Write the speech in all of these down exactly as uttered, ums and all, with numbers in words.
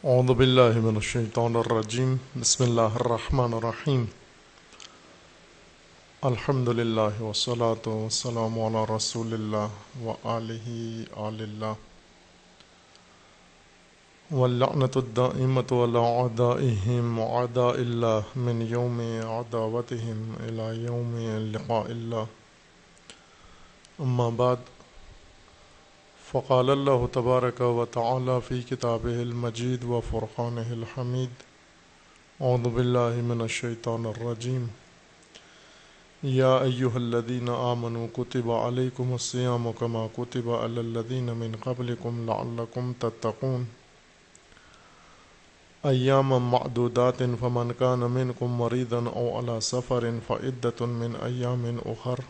اعوذ باللہ من الشیطان الرجیم بسم اللہ الرحمن الرحیم الحمد للہ والصلاة والسلام علی رسول اللہ وآلہ آل اللہ واللعنۃ الدائمۃ علی اعدائہم وأعداء اللہ من یوم عداوتہم الی یوم لقاء اللہ اما بعد فقال اللہ تبارک و تعالی فی کتابہ المجید و فرقانہ الحمید اعوذ باللہ من الشیطان الرجیم یا ایہا الذین آمنوا کتب علیکم الصیام کما کتب علی الذین من قبلکم لعلکم تتقون ایاما معدودات فمن کان منکم مریضا او علی سفر فعدۃ من ایام اخر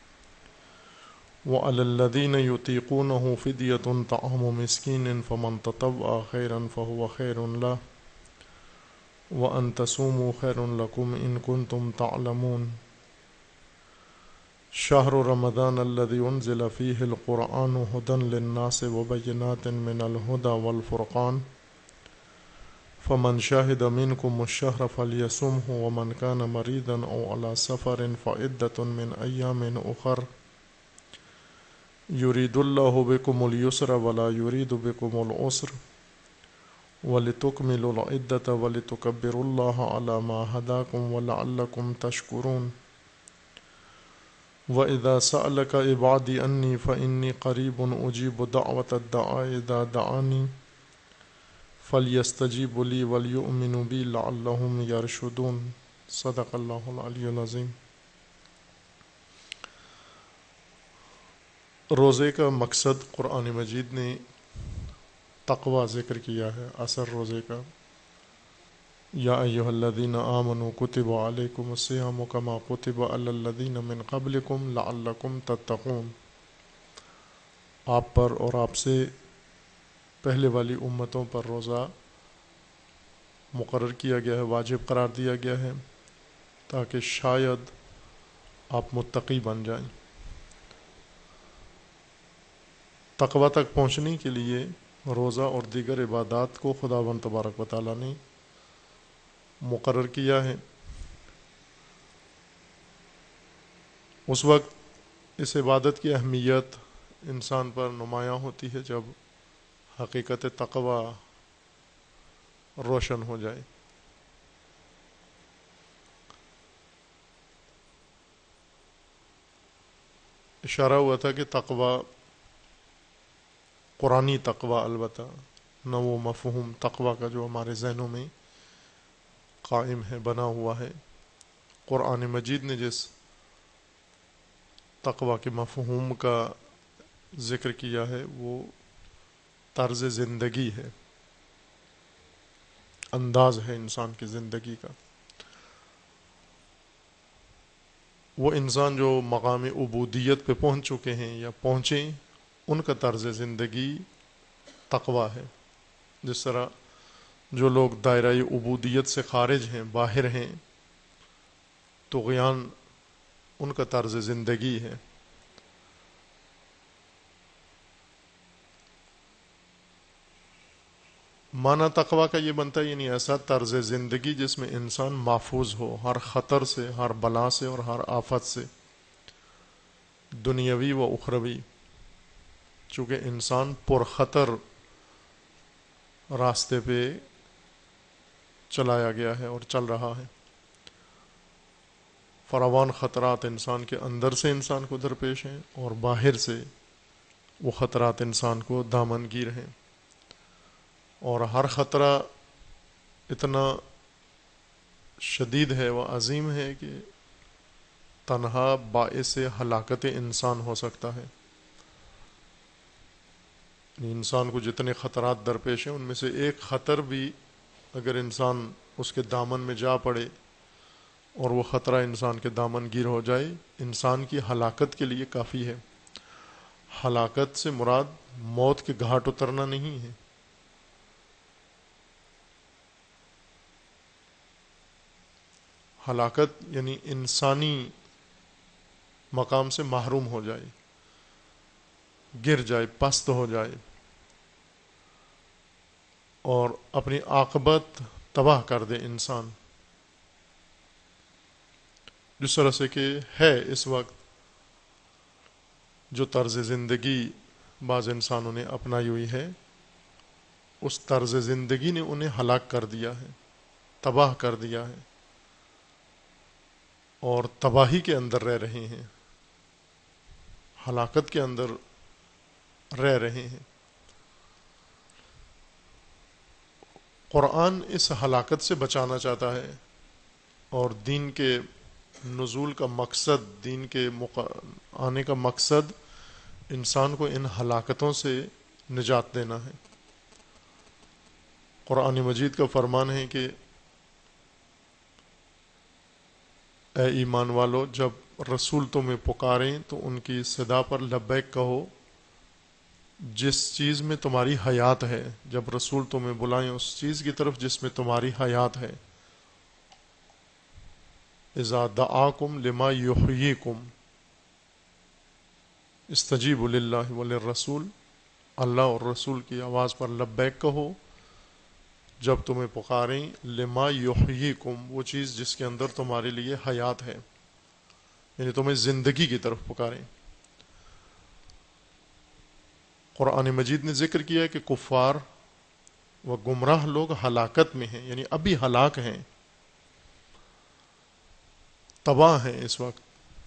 وعلى الذين يطيقونه فدية طعام مسكين فمن تطوع خيرا فهو خير له وأن تصوموا خير لكم إن كنتم تعلمون شهر رمضان الذي أنزل فيه القرآن هدى للناس وبينات من الهدى والفرقان فمن شهد منكم الشهر فليصمه ومن كان مريضا أو على سفر فعدة من أيام أخر یرید اللہ بکم اليسر ولا یرید بکم العسر ولتکملوا العدۃ ولتکبروا اللہ علی ما ھداکم ولعلکم تشکرون وإذا سألك عبادی انی فإنی قریب اجیب دعوة الداع اذا دعانی فلیستجیبوا لی ولیؤمنوا بی لعلہم یرشدون صدق اللہ العلی العظیم۔ روزے کا مقصد قرآن مجید نے تقوی ذکر کیا ہے، اثر روزے کا۔ یا ایہا الذین آمنوا کتب علیکم الصیام کما کتب علی الذین من قبلکم لعلکم تتقون، آپ پر اور آپ سے پہلے والی امتوں پر روزہ مقرر کیا گیا ہے، واجب قرار دیا گیا ہے تاکہ شاید آپ متقی بن جائیں۔ تقوی تک پہنچنے کے لیے روزہ اور دیگر عبادات کو خداوند تبارک و تعالیٰ نے مقرر کیا ہے۔ اس وقت اس عبادت کی اہمیت انسان پر نمایاں ہوتی ہے جب حقیقت تقوی روشن ہو جائے۔ اشارہ ہوا تھا کہ تقوی قرآنی تقوی، البتہ نہ وہ مفہوم تقوی کا جو ہمارے ذہنوں میں قائم ہے، بنا ہوا ہے۔ قرآن مجید نے جس تقوی کے مفہوم کا ذکر کیا ہے وہ طرز زندگی ہے، انداز ہے انسان کی زندگی کا۔ وہ انسان جو مقام عبودیت پہ پہنچ چکے ہیں یا پہنچیں، ان کا طرز زندگی تقوی ہے۔ جس طرح جو لوگ دائرہ عبودیت سے خارج ہیں، باہر ہیں، طغیان ان کا طرز زندگی ہے۔ معنی تقوی کا یہ بنتا ہے یعنی ایسا طرز زندگی جس میں انسان محفوظ ہو ہر خطر سے، ہر بلا سے اور ہر آفت سے، دنیاوی و اخروی۔ چونکہ انسان پرخطر راستے پہ چلایا گیا ہے اور چل رہا ہے، فراوان خطرات انسان کے اندر سے انسان کو درپیش ہیں اور باہر سے وہ خطرات انسان کو دامن گیر ہیں، اور ہر خطرہ اتنا شدید ہے و عظیم ہے کہ تنہا باعث ہلاکت انسان ہو سکتا ہے۔ انسان کو جتنے خطرات درپیش ہیں ان میں سے ایک خطر بھی اگر انسان اس کے دامن میں جا پڑے اور وہ خطرہ انسان کے دامن گیر ہو جائے، انسان کی ہلاکت کے لیے کافی ہے۔ ہلاکت سے مراد موت کے گھاٹ اترنا نہیں ہے، ہلاکت یعنی انسانی مقام سے محروم ہو جائے، گر جائے، پست ہو جائے۔ اور اپنی عاقبت تباہ کر دے انسان. جس طرح سے کہ ہے اس وقت جو طرز زندگی بعض انسانوں نے اپنائی ہوئی ہے، اس طرز زندگی نے انہیں ہلاک کر دیا ہے، تباہ کر دیا ہے، اور تباہی کے اندر رہ رہے ہیں، ہلاکت کے اندر رہ رہے ہیں. قرآن اس ہلاکت سے بچانا چاہتا ہے، اور دین کے نزول کا مقصد، دین کے آنے کا مقصد انسان کو ان ہلاکتوں سے نجات دینا ہے. قرآن مجید کا فرمان ہے کہ اے ایمان والو، جب رسول تمہیں پکاریں تو ان کی صدا پر لبیک کہو. جس چیز میں تمہاری حیات ہے، جب رسول تمہیں بلائیں اس چیز کی طرف جس میں تمہاری حیات ہے. اذا دعاکم لما یحییکم استجیبوا للہ وللرسول، اللہ اور رسول کی آواز پر لبیک کہو جب تمہیں پکاریں. لما یحییکم، وہ چیز جس کے اندر تمہارے لیے حیات ہے، یعنی تمہیں زندگی کی طرف پکاریں. قرآن مجید نے ذکر کیا ہے کہ کفار و گمراہ لوگ ہلاکت میں ہیں، یعنی ابھی ہلاک ہیں، تباہ ہیں اس وقت.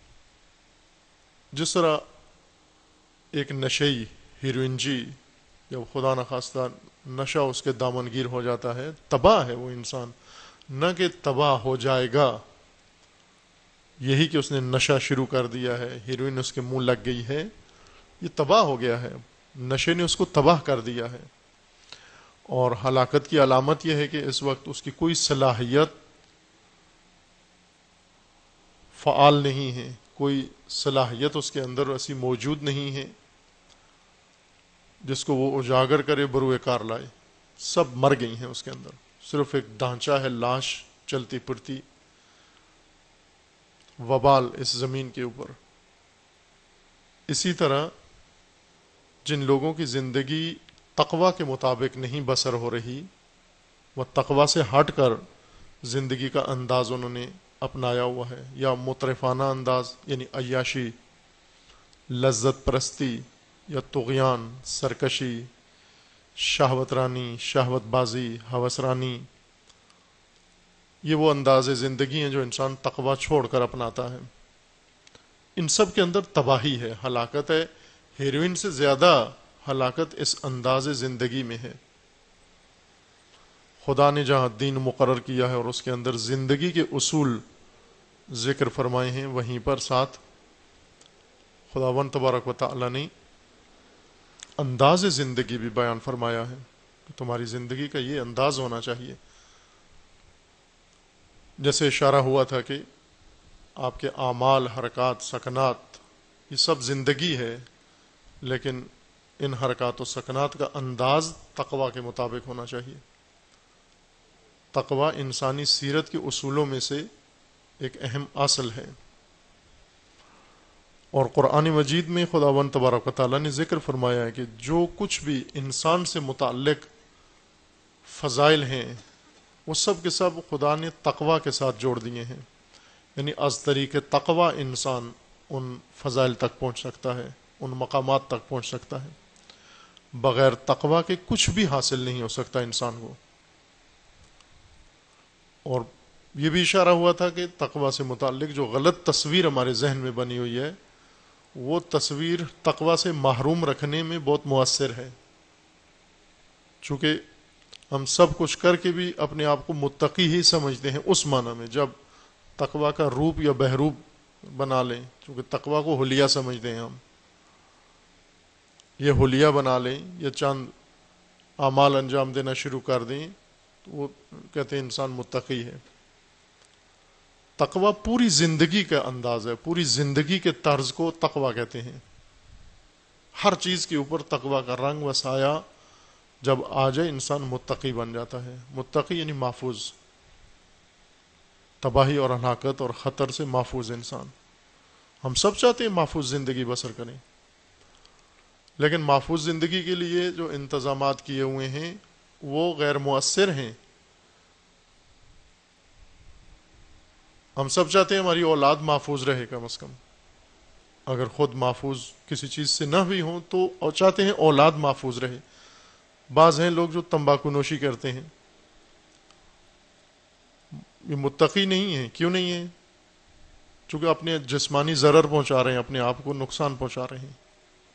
جس طرح ایک نشئی ہیروئنجی جب خدا نخواستہ نشہ اس کے دامنگیر ہو جاتا ہے، تباہ ہے وہ انسان. نہ کہ تباہ ہو جائے گا، یہی کہ اس نے نشہ شروع کر دیا ہے، ہیروئن اس کے منہ لگ گئی ہے، یہ تباہ ہو گیا ہے، نشے نے اس کو تباہ کر دیا ہے. اور ہلاکت کی علامت یہ ہے کہ اس وقت اس کی کوئی صلاحیت فعال نہیں ہے، کوئی صلاحیت اس کے اندر ایسی موجود نہیں ہے جس کو وہ اجاگر کرے، بروئے کار لائے. سب مر گئی ہیں اس کے اندر، صرف ایک ڈھانچہ ہے، لاش چلتی پھرتی، وبال اس زمین کے اوپر. اسی طرح جن لوگوں کی زندگی تقوی کے مطابق نہیں بسر ہو رہی، وہ تقوی سے ہٹ کر زندگی کا انداز انہوں نے اپنایا ہوا ہے، یا مطرفانہ انداز یعنی عیاشی، لذت پرستی، یا طغیان، سرکشی، شہوت رانی، شہوت بازی، ہوس رانی. یہ وہ انداز زندگی ہیں جو انسان تقوی چھوڑ کر اپناتا ہے. ان سب کے اندر تباہی ہے، ہلاکت ہے. ہیروئن سے زیادہ ہلاکت اس انداز زندگی میں ہے. خدا نے جہاں دین مقرر کیا ہے اور اس کے اندر زندگی کے اصول ذکر فرمائے ہیں، وہیں پر ساتھ خداوند تبارک و تعالی نے انداز زندگی بھی بیان فرمایا ہے کہ تمہاری زندگی کا یہ انداز ہونا چاہیے. جیسے اشارہ ہوا تھا کہ آپ کے اعمال، حرکات، سکنات، یہ سب زندگی ہے، لیکن ان حرکات و سکنات کا انداز تقوی کے مطابق ہونا چاہیے. تقوی انسانی سیرت کے اصولوں میں سے ایک اہم اصل ہے. اور قرآن مجید میں خداوند تبارک و تعالیٰ نے ذکر فرمایا ہے کہ جو کچھ بھی انسان سے متعلق فضائل ہیں، وہ سب کے سب خدا نے تقوی کے ساتھ جوڑ دیے ہیں. یعنی از طریق تقوی انسان ان فضائل تک پہنچ سکتا ہے، ان مقامات تک پہنچ سکتا ہے. بغیر تقوی کے کچھ بھی حاصل نہیں ہو سکتا انسان کو. اور یہ بھی اشارہ ہوا تھا کہ تقوی سے متعلق جو غلط تصویر ہمارے ذہن میں بنی ہوئی ہے، وہ تصویر تقوی سے محروم رکھنے میں بہت مؤثر ہے. چونکہ ہم سب کچھ کر کے بھی اپنے آپ کو متقی ہی سمجھتے ہیں اس معنی میں، جب تقوی کا روپ یا بہروپ بنا لیں، چونکہ تقوی کو حلیہ سمجھتے ہیں ہم، یہ حلیہ بنا لیں یا چند اعمال انجام دینا شروع کر دیں تو وہ کہتے ہیں انسان متقی ہے. تقوی پوری زندگی کا انداز ہے، پوری زندگی کے طرز کو تقوی کہتے ہیں. ہر چیز کے اوپر تقوی کا رنگ و سایہ جب آ جائے انسان متقی بن جاتا ہے. متقی یعنی محفوظ، تباہی اور ہلاکت اور خطر سے محفوظ انسان. ہم سب چاہتے ہیں محفوظ زندگی بسر کریں، لیکن محفوظ زندگی کے لیے جو انتظامات کیے ہوئے ہیں وہ غیر مؤثر ہیں. ہم سب چاہتے ہیں ہماری اولاد محفوظ رہے کم از کم، اگر خود محفوظ کسی چیز سے نہ بھی ہوں تو اور چاہتے ہیں اولاد محفوظ رہے. بعض ہیں لوگ جو تمباکو نوشی کرتے ہیں، یہ متقی نہیں ہیں. کیوں نہیں ہیں؟ چونکہ اپنے جسمانی ضرر پہنچا رہے ہیں، اپنے آپ کو نقصان پہنچا رہے ہیں.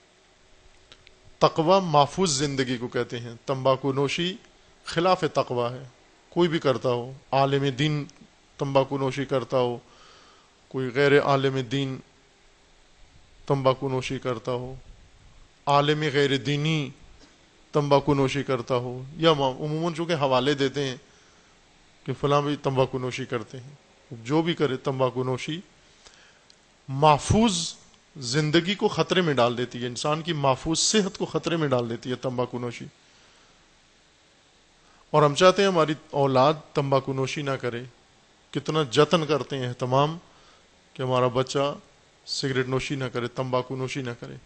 تقوی محفوظ زندگی کو کہتے ہیں. تمباکو نوشی خلاف تقوی ہے. کوئی بھی کرتا ہو، عالم دین تمباکو نوشی کرتا ہو، کوئی غیر عالم دین تمباکو نوشی کرتا ہو، عالم غیر دینی تمباکو نوشی کرتا ہو، یا عموماً چونکہ حوالے دیتے ہیں کہ فلاں بھی تمباکو نوشی کرتے ہیں. جو بھی کرے تمباکو نوشی محفوظ زندگی کو خطرے میں ڈال دیتی ہے، انسان کی محفوظ صحت کو خطرے میں ڈال دیتی ہے تمباکو نوشی. اور ہم چاہتے ہیں ہماری اولاد تمباکو نوشی نہ کرے. کتنا جتن کرتے ہیں اہتمام کہ ہمارا بچہ سگریٹ نوشی نہ کرے، تمباکو نوشی نہ کرے.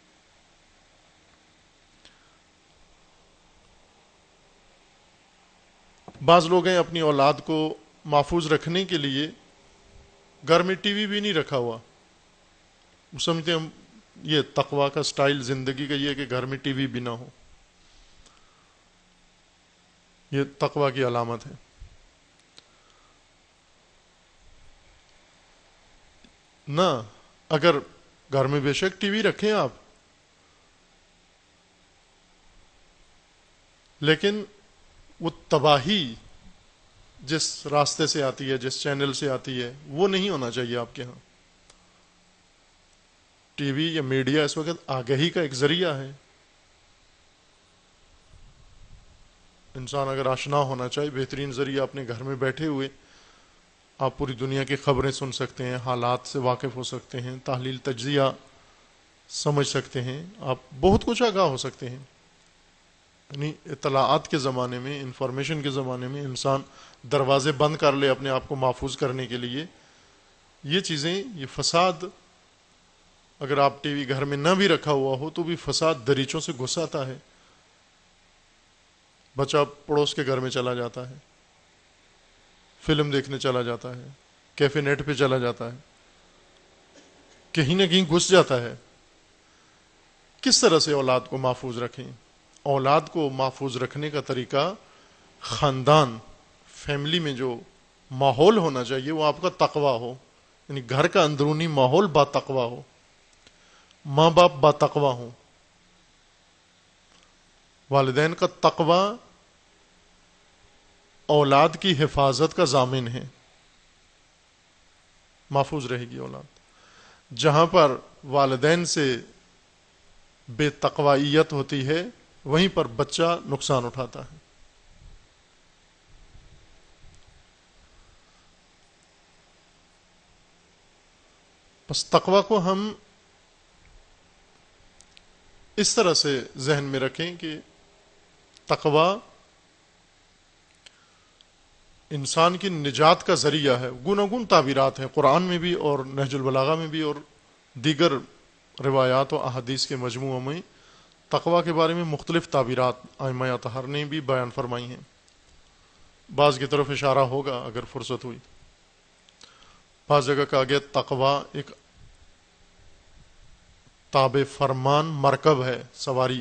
بعض لوگ ہیں اپنی اولاد کو محفوظ رکھنے کے لیے گھر میں ٹی وی بھی نہیں رکھا ہوا. سمجھتے ہم یہ تقوی کا سٹائل زندگی کا یہ ہے کہ گھر میں ٹی وی بھی نہ ہو. یہ تقوی کی علامت ہے. نہ، اگر گھر میں بے شک ٹی وی رکھیں آپ، لیکن وہ تباہی جس راستے سے آتی ہے، جس چینل سے آتی ہے، وہ نہیں ہونا چاہیے آپ کے ہاں. ٹی وی یا میڈیا اس وقت آگہی کا ایک ذریعہ ہے. انسان اگر آشنا ہونا چاہے، بہترین ذریعہ اپنے گھر میں بیٹھے ہوئے آپ پوری دنیا کی خبریں سن سکتے ہیں، حالات سے واقف ہو سکتے ہیں، تحلیل تجزیہ سمجھ سکتے ہیں، آپ بہت کچھ آگاہ ہو سکتے ہیں. یعنی اطلاعات کے زمانے میں، انفارمیشن کے زمانے میں انسان دروازے بند کر لے اپنے آپ کو محفوظ کرنے کے لیے. یہ چیزیں، یہ فساد، اگر آپ ٹی وی گھر میں نہ بھی رکھا ہوا ہو تو بھی فساد دریچوں سے گھس آتا ہے. بچہ پڑوس کے گھر میں چلا جاتا ہے، فلم دیکھنے چلا جاتا ہے، کیفے نیٹ پہ چلا جاتا ہے، کہیں نہ کہیں گھس جاتا ہے. کس طرح سے اولاد کو محفوظ رکھیں؟ اولاد کو محفوظ رکھنے کا طریقہ خاندان، فیملی میں جو ماحول ہونا چاہیے وہ آپ کا تقوی ہو. یعنی گھر کا اندرونی ماحول با تقوی ہو، ماں باپ با تقوی ہوں، والدین کا تقوی اولاد کی حفاظت کا ضامن ہے. محفوظ رہے گی اولاد. جہاں پر والدین سے بے تقویت ہوتی ہے وہیں پر بچہ نقصان اٹھاتا ہے. بس تقوی کو ہم اس طرح سے ذہن میں رکھیں کہ تقوی انسان کی نجات کا ذریعہ ہے. گوناگون تعبیرات ہیں قرآن میں بھی اور نہج البلاغہ میں بھی اور دیگر روایات و احادیث کے مجموعوں میں تقوی کے بارے میں مختلف تعبیرات ائمہ اطہار نے بھی بیان فرمائی ہیں. بعض کی طرف اشارہ ہوگا اگر فرصت ہوئی. بعض جگہ کہا گیا تقوی ایک تابع فرمان مرکب ہے، سواری.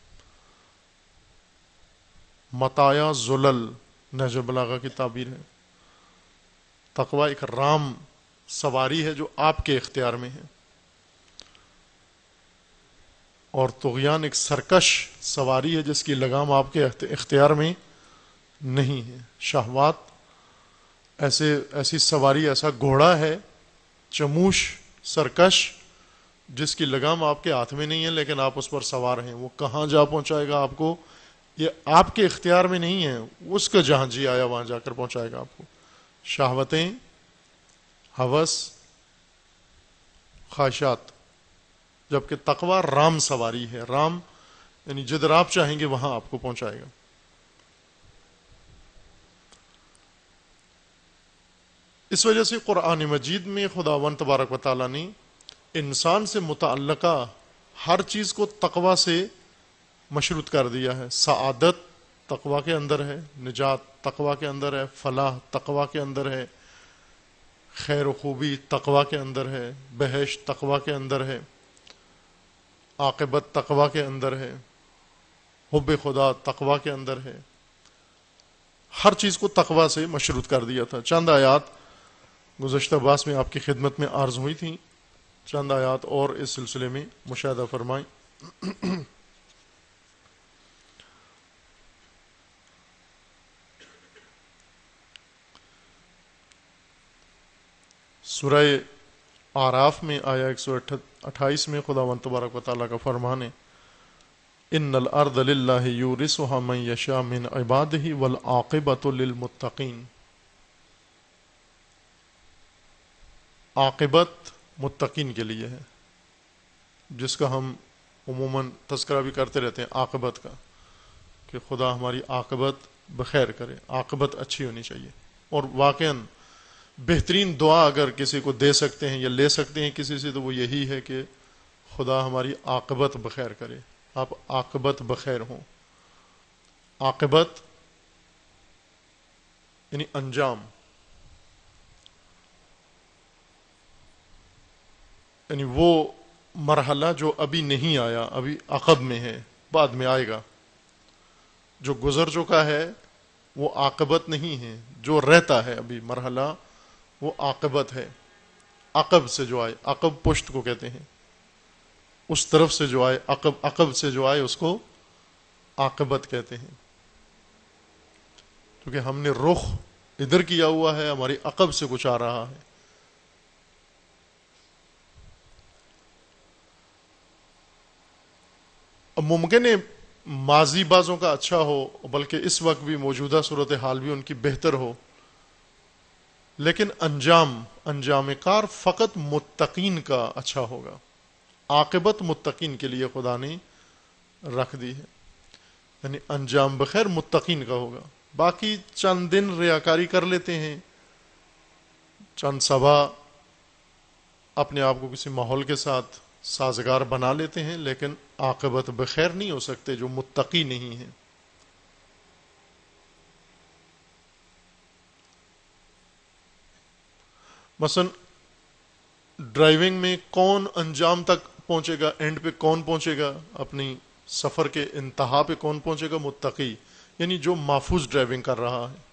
متایا زلل نہج البلاغہ کی تعبیر ہے. تقوی ایک رام سواری ہے جو آپ کے اختیار میں ہے، اور طغیان ایک سرکش سواری ہے جس کی لگام آپ کے اختیار میں نہیں ہے. شہوات ایسے ایسی سواری، ایسا گھوڑا ہے چموش سرکش جس کی لگام آپ کے ہاتھ میں نہیں ہے لیکن آپ اس پر سوار ہیں. وہ کہاں جا پہنچائے گا آپ کو یہ آپ کے اختیار میں نہیں ہے، اس کا جہاں جی آیا وہاں جا کر پہنچائے گا آپ کو. شہوتیں، ہوس، خواہشات، جبکہ تقوی رام سواری ہے. رام یعنی جدھر آپ چاہیں گے وہاں آپ کو پہنچائے گا. اس وجہ سے قرآن مجید میں خداوند تبارک و تعالیٰ نے انسان سے متعلقہ ہر چیز کو تقوی سے مشروط کر دیا ہے. سعادت، تقوی کے اندر ہے، نجات تقوی کے اندر ہے، فلاح تقوی کے اندر ہے، خیر و خوبی تقوی کے اندر ہے، بہشت تقوی کے اندر ہے، عاقبت تقوی کے اندر ہے، حب خدا تقوی کے اندر ہے. ہر چیز کو تقوی سے مشروط کر دیا تھا. چند آیات گزشتہ باس میں آپ کی خدمت میں عرض ہوئی تھیں، چند آیات اور اس سلسلے میں مشاہدہ فرمائیں. سورہ اعراف میں آیا ایک سو اٹھائیس میں خداوند تبارک و تعالیٰ کا فرمان ہے، ان الارض للہ یورثها من یشاء من عبادہ والعاقبۃ للمتقین. عاقبت متقین کے لیے ہے، جس کا ہم عموماً تذکرہ بھی کرتے رہتے ہیں، عاقبت کا، کہ خدا ہماری عاقبت بخیر کرے، عاقبت اچھی ہونی چاہیے. اور واقعاً بہترین دعا اگر کسی کو دے سکتے ہیں یا لے سکتے ہیں کسی سے تو وہ یہی ہے کہ خدا ہماری عاقبت بخیر کرے، آپ عاقبت بخیر ہوں. عاقبت یعنی انجام، یعنی وہ مرحلہ جو ابھی نہیں آیا، ابھی عقب میں ہے، بعد میں آئے گا. جو گزر چکا ہے وہ عاقبت نہیں ہے، جو رہتا ہے ابھی مرحلہ وہ عاقبت ہے. عقب سے جو آئے، عقب پشت کو کہتے ہیں، اس طرف سے جو آئے، عقب عقب سے جو آئے اس کو عاقبت کہتے ہیں. کیونکہ ہم نے رخ ادھر کیا ہوا ہے، ہماری عقب سے کچھ آ رہا ہے. اب ممکن ہے ماضی بعضوں کا اچھا ہو، بلکہ اس وقت بھی موجودہ صورتحال بھی ان کی بہتر ہو، لیکن انجام انجام کار فقط متقین کا اچھا ہوگا. عاقبت متقین کے لیے خدا نے رکھ دی ہے، یعنی انجام بخیر متقین کا ہوگا. باقی چند دن ریاکاری کر لیتے ہیں، چند صبا اپنے آپ کو کسی ماحول کے ساتھ سازگار بنا لیتے ہیں، لیکن عاقبت بخیر نہیں ہو سکتے جو متقی نہیں ہیں. مثلا ڈرائیونگ میں کون انجام تک پہنچے گا، اینڈ پہ کون پہنچے گا، اپنی سفر کے انتہا پہ کون پہنچے گا؟ متقی، یعنی جو محفوظ ڈرائیونگ کر رہا ہے.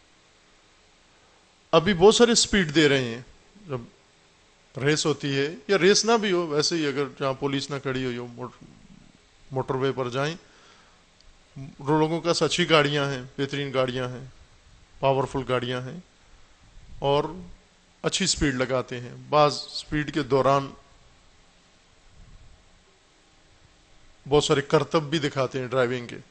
ابھی بہت سارے سپیڈ دے رہے ہیں، جب ریس ہوتی ہے یا ریس نہ بھی ہو، ویسے ہی اگر جہاں پولیس نہ کھڑی ہوئی ہو، موٹر وے پر جائیں، لوگوں کا اچھی گاڑیاں ہیں، بہترین گاڑیاں ہیں، پاورفل گاڑیاں ہیں، اور اچھی سپیڈ لگاتے ہیں. بعض سپیڈ کے دوران بہت سارے کرتب بھی دکھاتے ہیں ڈرائیونگ کے.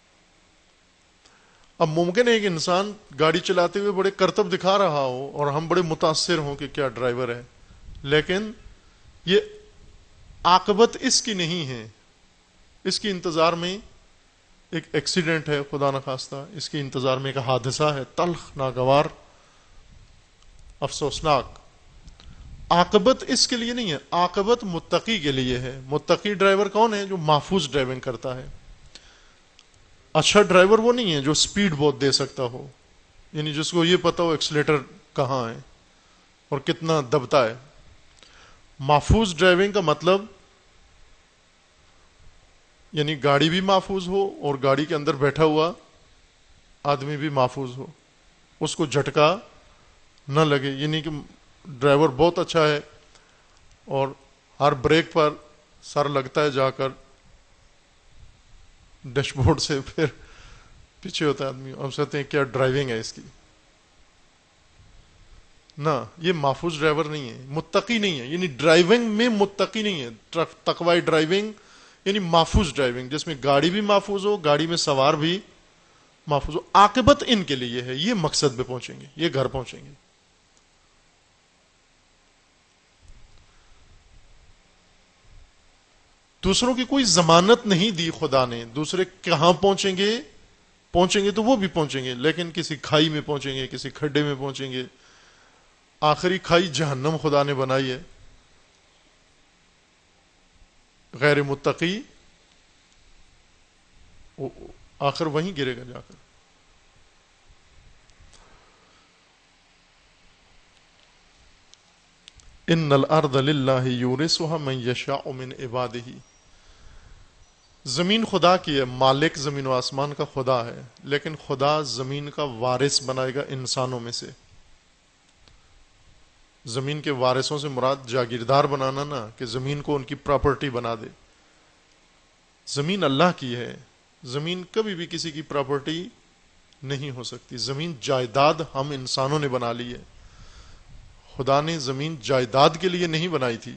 اب ممکن ہے کہ انسان گاڑی چلاتے ہوئے بڑے کرتب دکھا رہا ہو اور ہم بڑے متاثر ہوں کہ کیا ڈرائیور ہے، لیکن یہ عاقبت اس کی نہیں ہے. اس کی انتظار میں ایک ایکسیڈنٹ ہے، خدا نخواستہ، اس کے انتظار میں ایک حادثہ ہے، تلخ، ناگوار، افسوسناک. عاقبت اس کے لیے نہیں ہے، عاقبت متقی کے لیے ہے. متقی ڈرائیور کون ہے؟ جو محفوظ ڈرائیونگ کرتا ہے. اچھا ڈرائیور وہ نہیں ہے جو سپیڈ بہت دے سکتا ہو، یعنی جس کو یہ پتا ہو ایکسیلیٹر کہاں ہے اور کتنا دبتا ہے. محفوظ ڈرائیونگ کا مطلب یعنی گاڑی بھی محفوظ ہو اور گاڑی کے اندر بیٹھا ہوا آدمی بھی محفوظ ہو، اس کو جھٹکا نہ لگے. یعنی کہ ڈرائیور بہت اچھا ہے اور ہر بریک پر سر لگتا ہے جا کر ڈیش بورڈ سے، پھر پیچھے ہوتا ہے آدمی، ہم سمجھتے ہیں کیا ڈرائیونگ ہے اس کی. نہ، یہ محفوظ ڈرائیور نہیں ہے، متقی نہیں ہے. یعنی ڈرائیونگ میں متقی نہیں ہے. تقوی ڈرائیونگ یعنی محفوظ ڈرائیونگ، جس میں گاڑی بھی محفوظ ہو، گاڑی میں سوار بھی محفوظ ہو. عاقبت ان کے لیے ہے، یہ مقصد پہ پہنچیں گے، یہ گھر پہنچیں گے. دوسروں کی کوئی ضمانت نہیں دی خدا نے، دوسرے کہاں پہنچیں گے، پہنچیں گے تو وہ بھی پہنچیں گے، لیکن کسی کھائی میں پہنچیں گے، کسی کھڈے میں پہنچیں گے. آخری کھائی جہنم خدا نے بنائی ہے. غیر متقی آخر وہیں گرے گا جا کر. ان الارض للہ یورثها من یشاء من عبادہ. زمین خدا کی ہے، مالک زمین و آسمان کا خدا ہے، لیکن خدا زمین کا وارث بنائے گا انسانوں میں سے. زمین کے وارثوں سے مراد جاگیردار بنانا نہ کہ زمین کو ان کی پراپرٹی بنا دے. زمین اللہ کی ہے، زمین کبھی بھی کسی کی پراپرٹی نہیں ہو سکتی. زمین جائیداد ہم انسانوں نے بنا لی ہے. خدا نے زمین جائیداد کے لیے نہیں بنائی تھی،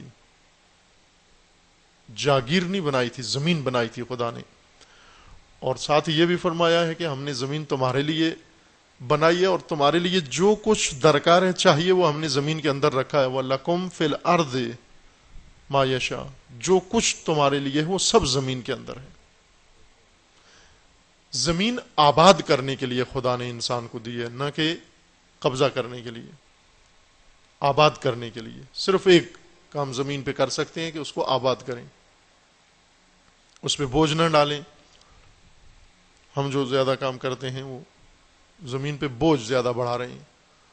جاگیر نہیں بنائی تھی، زمین بنائی تھی خدا نے. اور ساتھ یہ بھی فرمایا ہے کہ ہم نے زمین تمہارے لیے بنائی ہے اور تمہارے لیے جو کچھ درکار ہے چاہیے وہ ہم نے زمین کے اندر رکھا ہے. وَلَكُمْ فِي الْأَرْضِ مَا يَشَاءُ. جو کچھ تمہارے لیے ہے وہ سب زمین کے اندر ہے. زمین آباد کرنے کے لیے خدا نے انسان کو دی ہے، نہ کہ قبضہ کرنے کے لیے. آباد کرنے کے لیے صرف ایک کام زمین پہ کر سکتے ہیں کہ اس کو آباد کریں، اس پہ بوجھ نہ ڈالیں. ہم جو زیادہ کام کرتے ہیں وہ زمین پہ بوجھ زیادہ بڑھا رہے ہیں.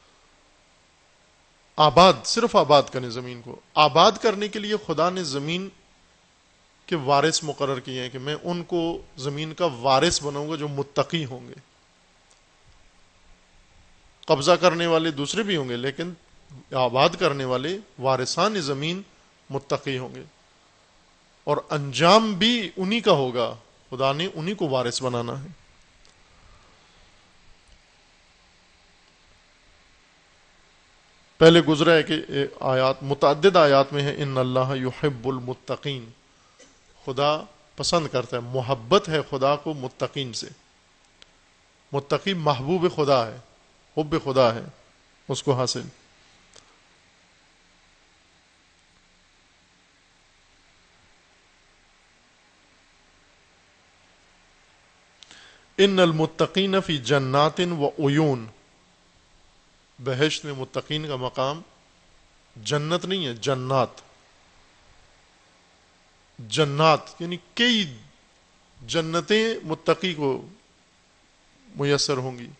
آباد، صرف آباد کریں زمین کو. آباد کرنے کے لیے خدا نے زمین کے وارث مقرر کیے ہیں کہ میں ان کو زمین کا وارث بناؤں گا جو متقی ہوں گے. قبضہ کرنے والے دوسرے بھی ہوں گے لیکن آباد کرنے والے وارثان زمین متقی ہوں گے، اور انجام بھی انہی کا ہوگا. خدا نے انہی کو وارث بنانا ہے. پہلے گزرا ہے کہ آیات متعدد آیات میں ہے ان اللہ یحب المتقین. خدا پسند کرتا ہے، محبت ہے خدا کو متقین سے. متقی محبوب خدا ہے، حب خدا ہے اس کو حاصل. ان المتقین فی جنات و عیون. بہشت میں متقین کا مقام جنت نہیں ہے، جنات. جنات یعنی کئی جنتیں متقی کو میسر ہوں گی.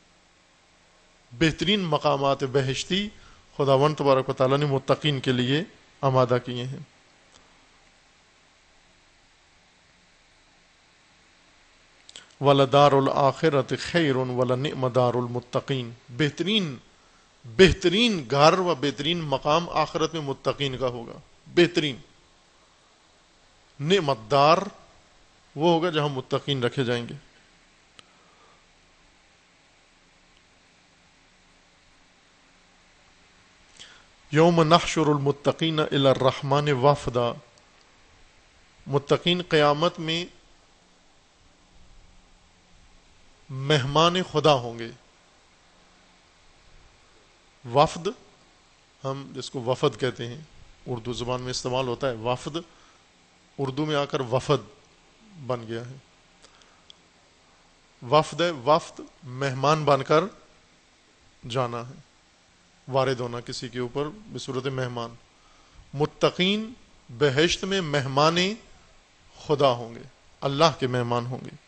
بہترین مقامات بہشتی خداوند تبارک و تعالیٰ نے متقین کے لیے آمادہ کیے ہیں. وَلَدَارُ الْآخِرَةِ خَيْرٌ وَلَنِعْمَ دَارُ الْمُتَّقِينَ. بہترین بہترین گھر و بہترین مقام آخرت میں متقین کا ہوگا. بہترین نعمت دار وہ ہوگا جہاں متقین رکھے جائیں گے. یوم نحشر المتقین الی الرحمن وفدا. متقین قیامت میں مہمان خدا ہوں گے. وفد ہم جس کو وفد کہتے ہیں اردو زبان میں استعمال ہوتا ہے. وفد اردو میں آ کر وفد بن گیا ہے. وفد ہے، وفد مہمان بن کر جانا ہے، وارد ہونا کسی کے اوپر بصورت مہمان. متقین بہشت میں مہمان خدا ہوں گے، اللہ کے مہمان ہوں گے.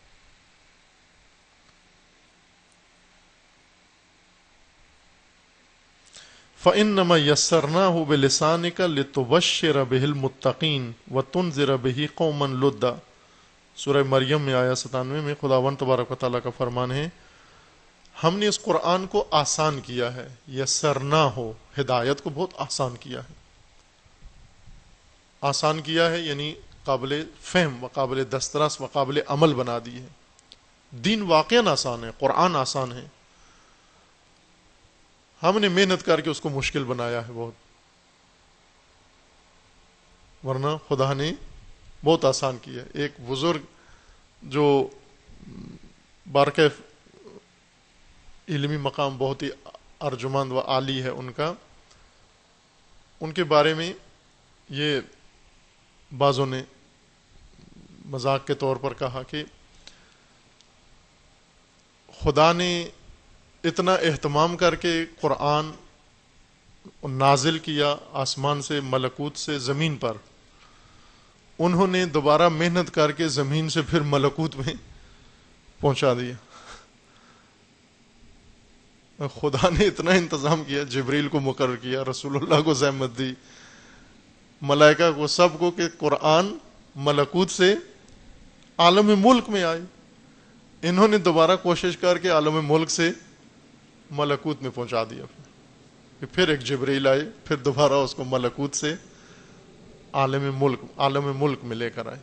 فَإِنَّمَا يَسَّرْنَاهُ بِلِسَانِكَ لِتُبَشِّرَ بِهِ الْمُتَّقِينَ وَتُنذِرَ بِهِ قَوْمًا لُدًّا. سورہ مریم میں آیا ستانوے میں خداوند تبارک و تعالیٰ کا فرمان ہے ہم نے اس قرآن کو آسان کیا ہے. یسرناہ، ہدایت کو بہت آسان کیا ہے. آسان کیا ہے یعنی قابل فہم و قابل دسترس و قابل عمل بنا دی ہے. دین واقعاً آسان ہے، قرآن آسان ہے. ہم نے محنت کر کے اس کو مشکل بنایا ہے بہت، ورنہ خدا نے بہت آسان کیا ہے. ایک بزرگ جو بارکہ علمی مقام بہت ہی ارجمند و عالی ہے ان کا، ان کے بارے میں یہ بعضوں نے مذاق کے طور پر کہا کہ خدا نے اتنا اہتمام کر کے قرآن نازل کیا آسمان سے، ملکوت سے زمین پر، انہوں نے دوبارہ محنت کر کے زمین سے پھر ملکوت میں پہنچا دیا. خدا نے اتنا انتظام کیا, جبریل کو مقرر کیا, رسول اللہ کو زحمت دی, ملائکہ کو, سب کو, کہ قرآن ملکوت سے عالم ملک میں آئے. انہوں نے دوبارہ کوشش کر کے عالم ملک سے ملکوت میں پہنچا دیا. پھر ایک جبریل آئے, پھر دوبارہ اس کو ملکوت سے عالم ملک عالم ملک میں لے کر آئے.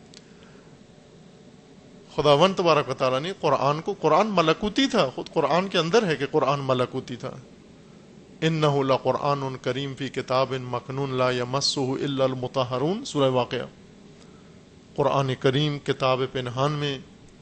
خداوند تبارک و تعالیٰ نے قرآن کو, قرآن ملکوتی تھا, خود قرآن کے اندر ہے کہ قرآن ملکوتی تھا. انہ لقرآن کریم فی کتاب مکنون لا یمسہ الا المطہرون, سورہ واقعہ. قرآن کریم کتاب پنہان میں,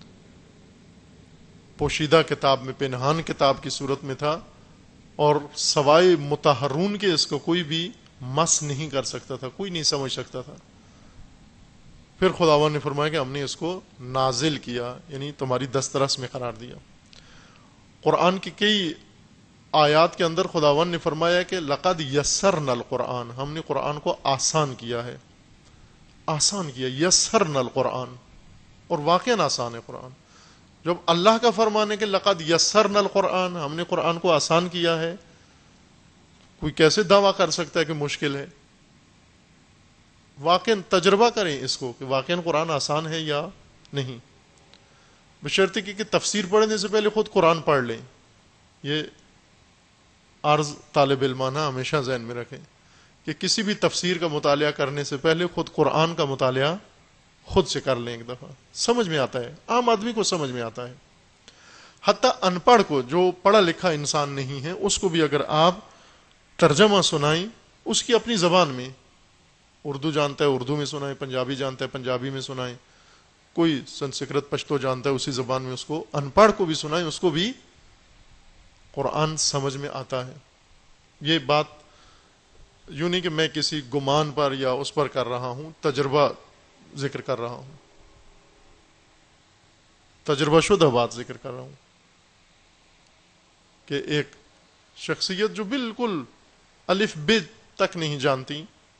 پوشیدہ کتاب میں, پنہان کتاب کی صورت میں تھا, اور سوائے مطہرون کے اس کو کوئی بھی مس نہیں کر سکتا تھا, کوئی نہیں سمجھ سکتا تھا. پھر خداوند نے فرمایا کہ ہم نے اس کو نازل کیا, یعنی تمہاری دسترس میں قرار دیا. قرآن کی کئی آیات کے اندر خداوند نے فرمایا کہ لقد یسرنا القرآن, ہم نے قرآن کو آسان کیا ہے, آسان کیا, یسرنا القرآن, اور واقعاً آسان ہے قرآن. جب اللہ کا فرمان ہے کہ لقد یسرنا القرآن, ہم نے قرآن کو آسان کیا ہے, کوئی کیسے دعویٰ کر سکتا ہے کہ مشکل ہے؟ واقعاً تجربہ کریں اس کو کہ واقعاً قرآن آسان ہے یا نہیں. بشرطے کہ تفسیر پڑھنے سے پہلے خود قرآن پڑھ لیں. یہ عرض طالب علمانہ ہمیشہ ذہن میں رکھیں کہ کسی بھی تفسیر کا مطالعہ کرنے سے پہلے خود قرآن کا مطالعہ خود سے کر لیں. ایک دفعہ سمجھ میں آتا ہے, عام آدمی کو سمجھ میں آتا ہے. حتیٰ ان پڑھ کو, جو پڑھا لکھا انسان نہیں ہے, اس کو بھی اگر آپ ترجمہ سنائیں اس کی اپنی زبان میں, اردو جانتا ہے اردو میں سنائیں, پنجابی جانتا ہے پنجابی میں سنائیں, کوئی سنسکرت پشتو جانتا ہے اسی زبان میں اس کو, ان پڑھ کو بھی سنائیں, اس کو بھی قرآن سمجھ میں آتا ہے. یہ بات یوں نہیں کہ میں کسی گمان پر یا اس پر کر رہا ہوں, تجربہ ذکر کر رہا ہوں, تجربہ شدہ بات ذکر کر رہا ہوں کہ ایک شخصیت جو بالکل الف ب تک نہیں جانتی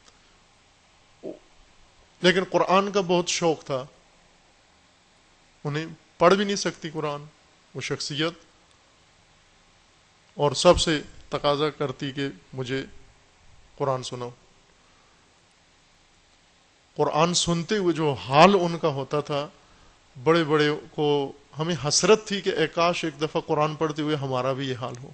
لیکن قرآن کا بہت شوق تھا, انہیں پڑھ بھی نہیں سکتی قرآن وہ شخصیت, اور سب سے تقاضا کرتی کہ مجھے قرآن سناؤ. قرآن سنتے ہوئے جو حال ان کا ہوتا تھا, بڑے بڑے کو ہمیں حسرت تھی کہ اے کاش ایک دفعہ قرآن پڑھتے ہوئے ہمارا بھی یہ حال ہو.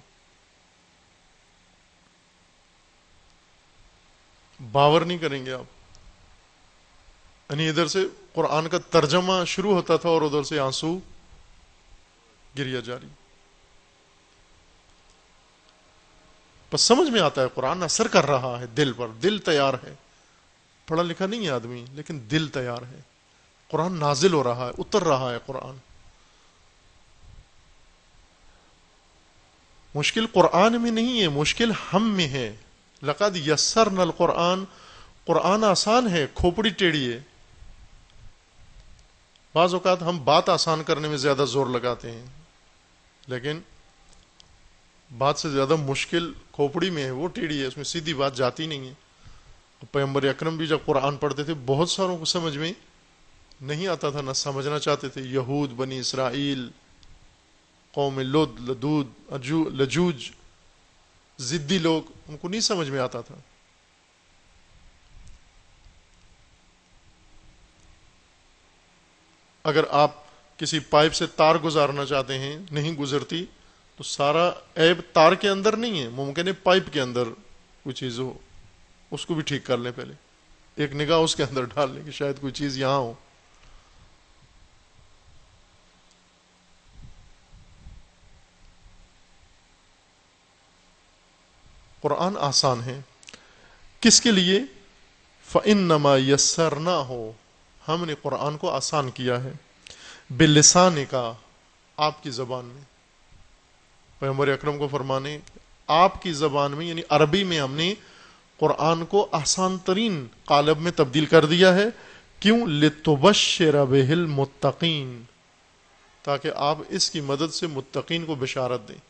باور نہیں کریں گے آپ, یعنی ادھر سے قرآن کا ترجمہ شروع ہوتا تھا اور ادھر سے آنسو گریا جاری. بس سمجھ میں آتا ہے قرآن اثر کر رہا ہے دل پر, دل تیار ہے, پڑھا لکھا نہیں ہے آدمی لیکن دل تیار ہے, قرآن نازل ہو رہا ہے, اتر رہا ہے قرآن. مشکل قرآن میں نہیں ہے, مشکل ہم میں ہے. لقد یسرنا القرآن, قرآن آسان ہے, کھوپڑی ٹیڑھی ہے. بعض اوقات ہم بات آسان کرنے میں زیادہ زور لگاتے ہیں لیکن بات سے زیادہ مشکل کھوپڑی میں ہے, وہ ٹیڑھی ہے, اس میں سیدھی بات جاتی نہیں ہے. پیغمبر اکرم بھی جب قرآن پڑھتے تھے بہت ساروں کو سمجھ میں نہیں آتا تھا, نہ سمجھنا چاہتے تھے. یہود, بنی اسرائیل, قوم لد, لدود, لجوج, ضدی لوگ, ان کو نہیں سمجھ میں آتا تھا. اگر آپ کسی پائپ سے تار گزارنا چاہتے ہیں, نہیں گزرتی, تو سارا عیب تار کے اندر نہیں ہے, ممکن ہے پائپ کے اندر کوئی چیز ہو, اس کو بھی ٹھیک کر لیں پہلے, ایک نگاہ اس کے اندر ڈال لیں کہ شاید کوئی چیز یہاں ہو. قرآن آسان ہے. کس کے لیے؟ فَإِنَّمَا يَسَّرْنَاهُ, ہم نے قرآن کو آسان کیا ہے. بِلِسَانِ کا, آپ کی زبان میں. پیغمبر اکرم کو فرمانے آپ کی زبان میں, یعنی عربی میں ہم نے قرآن کو آسان ترین قالب میں تبدیل کر دیا ہے. کیوں؟ لِتُبَشِّرَ بِهِ الْمُتَّقِينَ, تاکہ آپ اس کی مدد سے متقین کو بشارت دیں.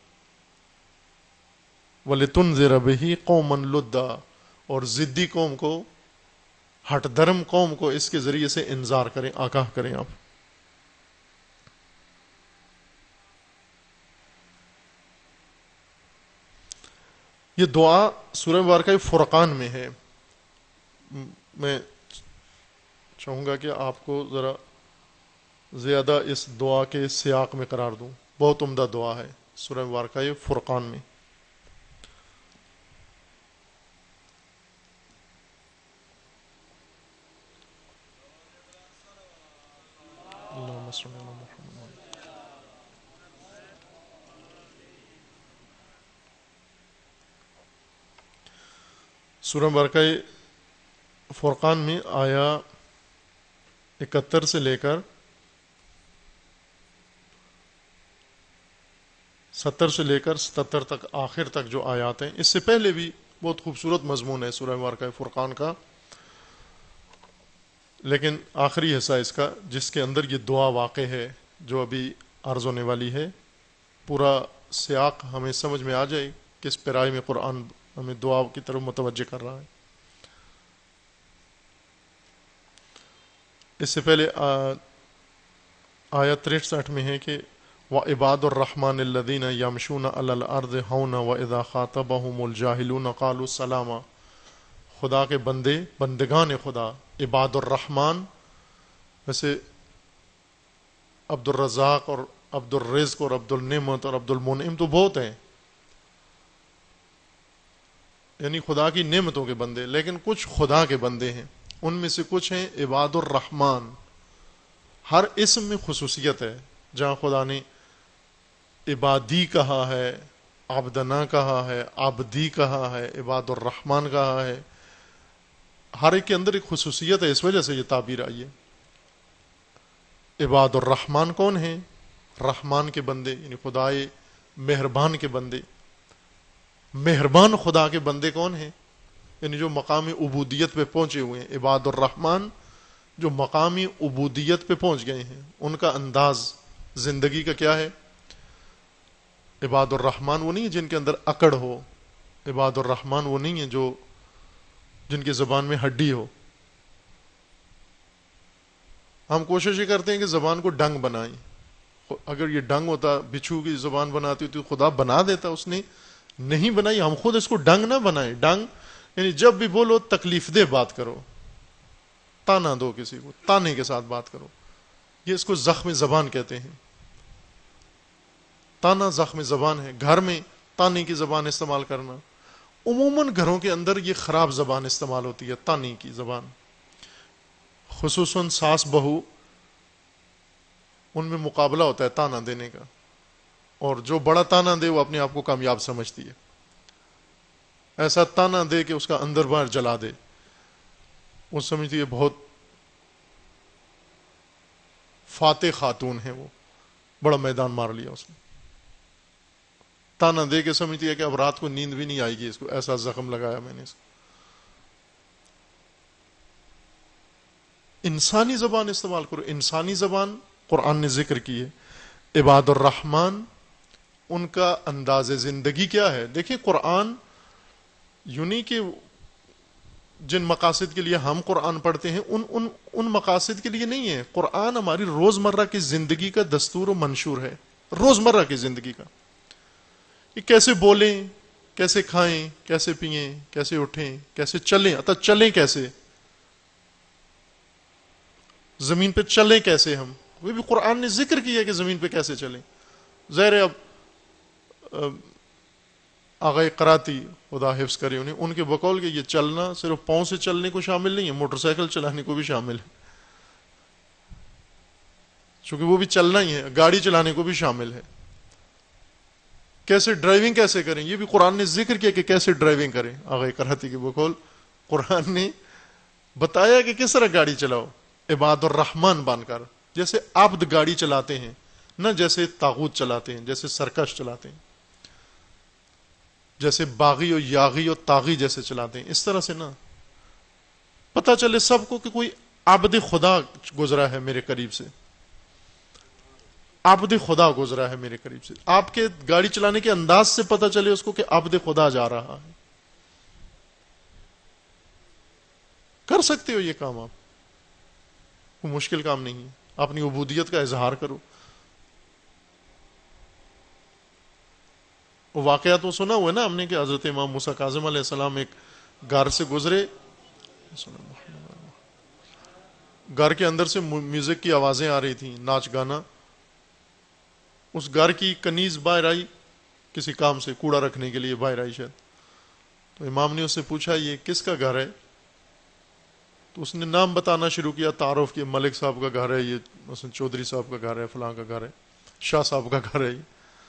وَلِتُنذِرَ بِهِ قَوْمًا لُدًّا, اور ضدی قوم کو, ہٹ درم قوم کو اس کے ذریعے سے انذار کریں, آگاہ کریں آپ. یہ دعا سورہ مبارکہ فرقان میں ہے. میں چاہوں گا کہ آپ کو ذرا زیادہ اس دعا کے سیاق میں قرار دوں. بہت عمدہ دعا ہے سورہ مبارکہ فرقان میں. اللہم صلی علی محمد. سورہ مبارکہ فرقان میں آیا اکہتر سے لے کر ستر سے لے کر ستتر تک آخر تک جو آیات ہیں، اس سے پہلے بھی بہت خوبصورت مضمون ہے سورہ مبارکہ فرقان کا، لیکن آخری حصہ اس کا جس کے اندر یہ دعا واقع ہے جو ابھی عرض ہونے والی ہے، پورا سیاق ہمیں سمجھ میں آ جائے کس پیرائی میں قرآن ہمیں دعا کی طرف متوجہ کر رہا ہے. اس سے پہلے آیت تریسٹھ میں ہے کہ وَعِبَادُ الرَّحْمَنِ الَّذِينَ يَمْشُونَ عَلَى الْأَرْضِ هَوْنًا وَإِذَا خَاطَبَهُمُ الْجَاهِلُونَ قَالُوا سَلَامًا. خدا کے بندے، بندگان خدا، عباد الرحمن، ویسے عبد الرزاق اور عبد الرزق اور عبد النعمت اور عبد المنعم تو بہت ہیں، یعنی خدا کی نعمتوں کے بندے، لیکن کچھ خدا کے بندے ہیں، ان میں سے کچھ ہیں عباد الرحمن. ہر اسم میں خصوصیت ہے. جہاں خدا نے عبادی کہا ہے، عبدنا کہا ہے، عبدی کہا ہے، عباد الرحمن کہا ہے، ہر ایک کے اندر ایک خصوصیت ہے، اس وجہ سے یہ تعبیر آئی ہے. عباد الرحمن کون ہیں؟ رحمان کے بندے، یعنی خدائے مہربان کے بندے. مہربان خدا کے بندے کون ہیں؟ یعنی جو مقامی عبودیت پہ پہنچے ہوئے ہیں. عباد الرحمن جو مقامی عبودیت پہ پہنچ گئے ہیں، ان کا انداز زندگی کا کیا ہے؟ عباد الرحمن وہ نہیں ہے جن کے اندر اکڑ ہو. عباد الرحمن وہ نہیں ہے جو جن کی زبان میں ہڈی ہو. ہم کوشش یہ کرتے ہیں کہ زبان کو ڈنگ بنائیں. اگر یہ ڈنگ ہوتا، بچھو کی زبان بناتی ہوتی، خدا بنا دیتا. اس نے نہیں بنائی، ہم خود اس کو ڈنگ نہ بنائیں. ڈنگ یعنی جب بھی بولو تکلیف دہ بات کرو، تانا دو کسی کو، تانے کے ساتھ بات کرو. یہ اس کو زخم زبان کہتے ہیں. تانا زخم زبان ہے. گھر میں تانے کی زبان استعمال کرنا، عموماً گھروں کے اندر یہ خراب زبان استعمال ہوتی ہے، تانے کی زبان. خصوصاً ساس بہو، ان میں مقابلہ ہوتا ہے تانا دینے کا، اور جو بڑا تانا دے وہ اپنے آپ کو کامیاب سمجھتی ہے. ایسا تانا دے کہ اس کا اندر باہر جلا دے، وہ سمجھتی ہے بہت فاتح خاتون ہے، وہ بڑا میدان مار لیا اس نے. تانا دے کے سمجھتی ہے کہ اب رات کو نیند بھی نہیں آئے گی، اس کو ایسا زخم لگایا میں نے اس کو. انسانی زبان استعمال کرو. انسانی زبان قرآن نے ذکر کی ہے. عباد الرحمن ان کا انداز زندگی کیا ہے؟ دیکھیں قرآن یونی کہ جن مقاصد کے لیے ہم قرآن پڑھتے ہیں ان ان ان مقاصد کے لیے نہیں ہے. قرآن ہماری روزمرہ کی زندگی کا دستور و منشور ہے. روزمرہ کی زندگی کا کہ کیسے بولیں، کیسے کھائیں، کیسے پئیں، کیسے اٹھیں، کیسے چلیں. اتا چلیں کیسے، زمین پہ چلیں کیسے. ہم وہ بھی قرآن نے ذکر کیا ہے کہ زمین پہ کیسے چلیں. ظاہر اب آغا قراتی خدا حفظ کرے انہیں، ان کے بقول کہ یہ چلنا صرف پاؤں سے چلنے کو شامل نہیں ہے، موٹر سائیکل چلانے کو بھی شامل ہے، چونکہ وہ بھی چلنا ہی ہے. گاڑی چلانے کو بھی شامل ہے. کیسے ڈرائیونگ کیسے کریں، یہ بھی قرآن نے ذکر کیا کہ کیسے ڈرائیونگ کریں. آغا قراتی کے بقول قرآن نے بتایا کہ کس طرح گاڑی چلاؤ، عباد الرحمن بن کر. جیسے عبد گاڑی چلاتے ہیں، نہ جیسے طاغوت چلاتے ہیں، جیسے سرکش چلاتے ہیں، جیسے باغی اور یاغی اور طاغی جیسے چلاتے ہیں، اس طرح سے نہ. پتہ چلے سب کو کہ کوئی عبد خدا گزرا ہے میرے قریب سے، عبد خدا گزرا ہے میرے قریب سے. آپ کے گاڑی چلانے کے انداز سے پتہ چلے اس کو کہ عبد خدا جا رہا ہے. کر سکتے ہو یہ کام آپ، کوئی مشکل کام نہیں ہے. اپنی عبودیت کا اظہار کرو. وہ واقعہ تو سنا ہوا ہے نا ہم نے کہ حضرت امام موسیٰ کاظم علیہ السلام ایک غار سے گزرے، غار کے اندر سے میوزک کی آوازیں آ رہی تھیں، ناچ گانا. اس غار کی کنیز باہر آئی کسی کام سے، کوڑا رکھنے کے لیے باہر آئی شاید. تو امام نے اس سے پوچھا یہ کس کا گھر ہے؟ تو اس نے نام بتانا شروع کیا، تعارف کیا، ملک صاحب کا گھر ہے یہ، اس نے چودھری صاحب کا گھر ہے، فلاں کا گھر ہے، شاہ صاحب کا گھر ہے.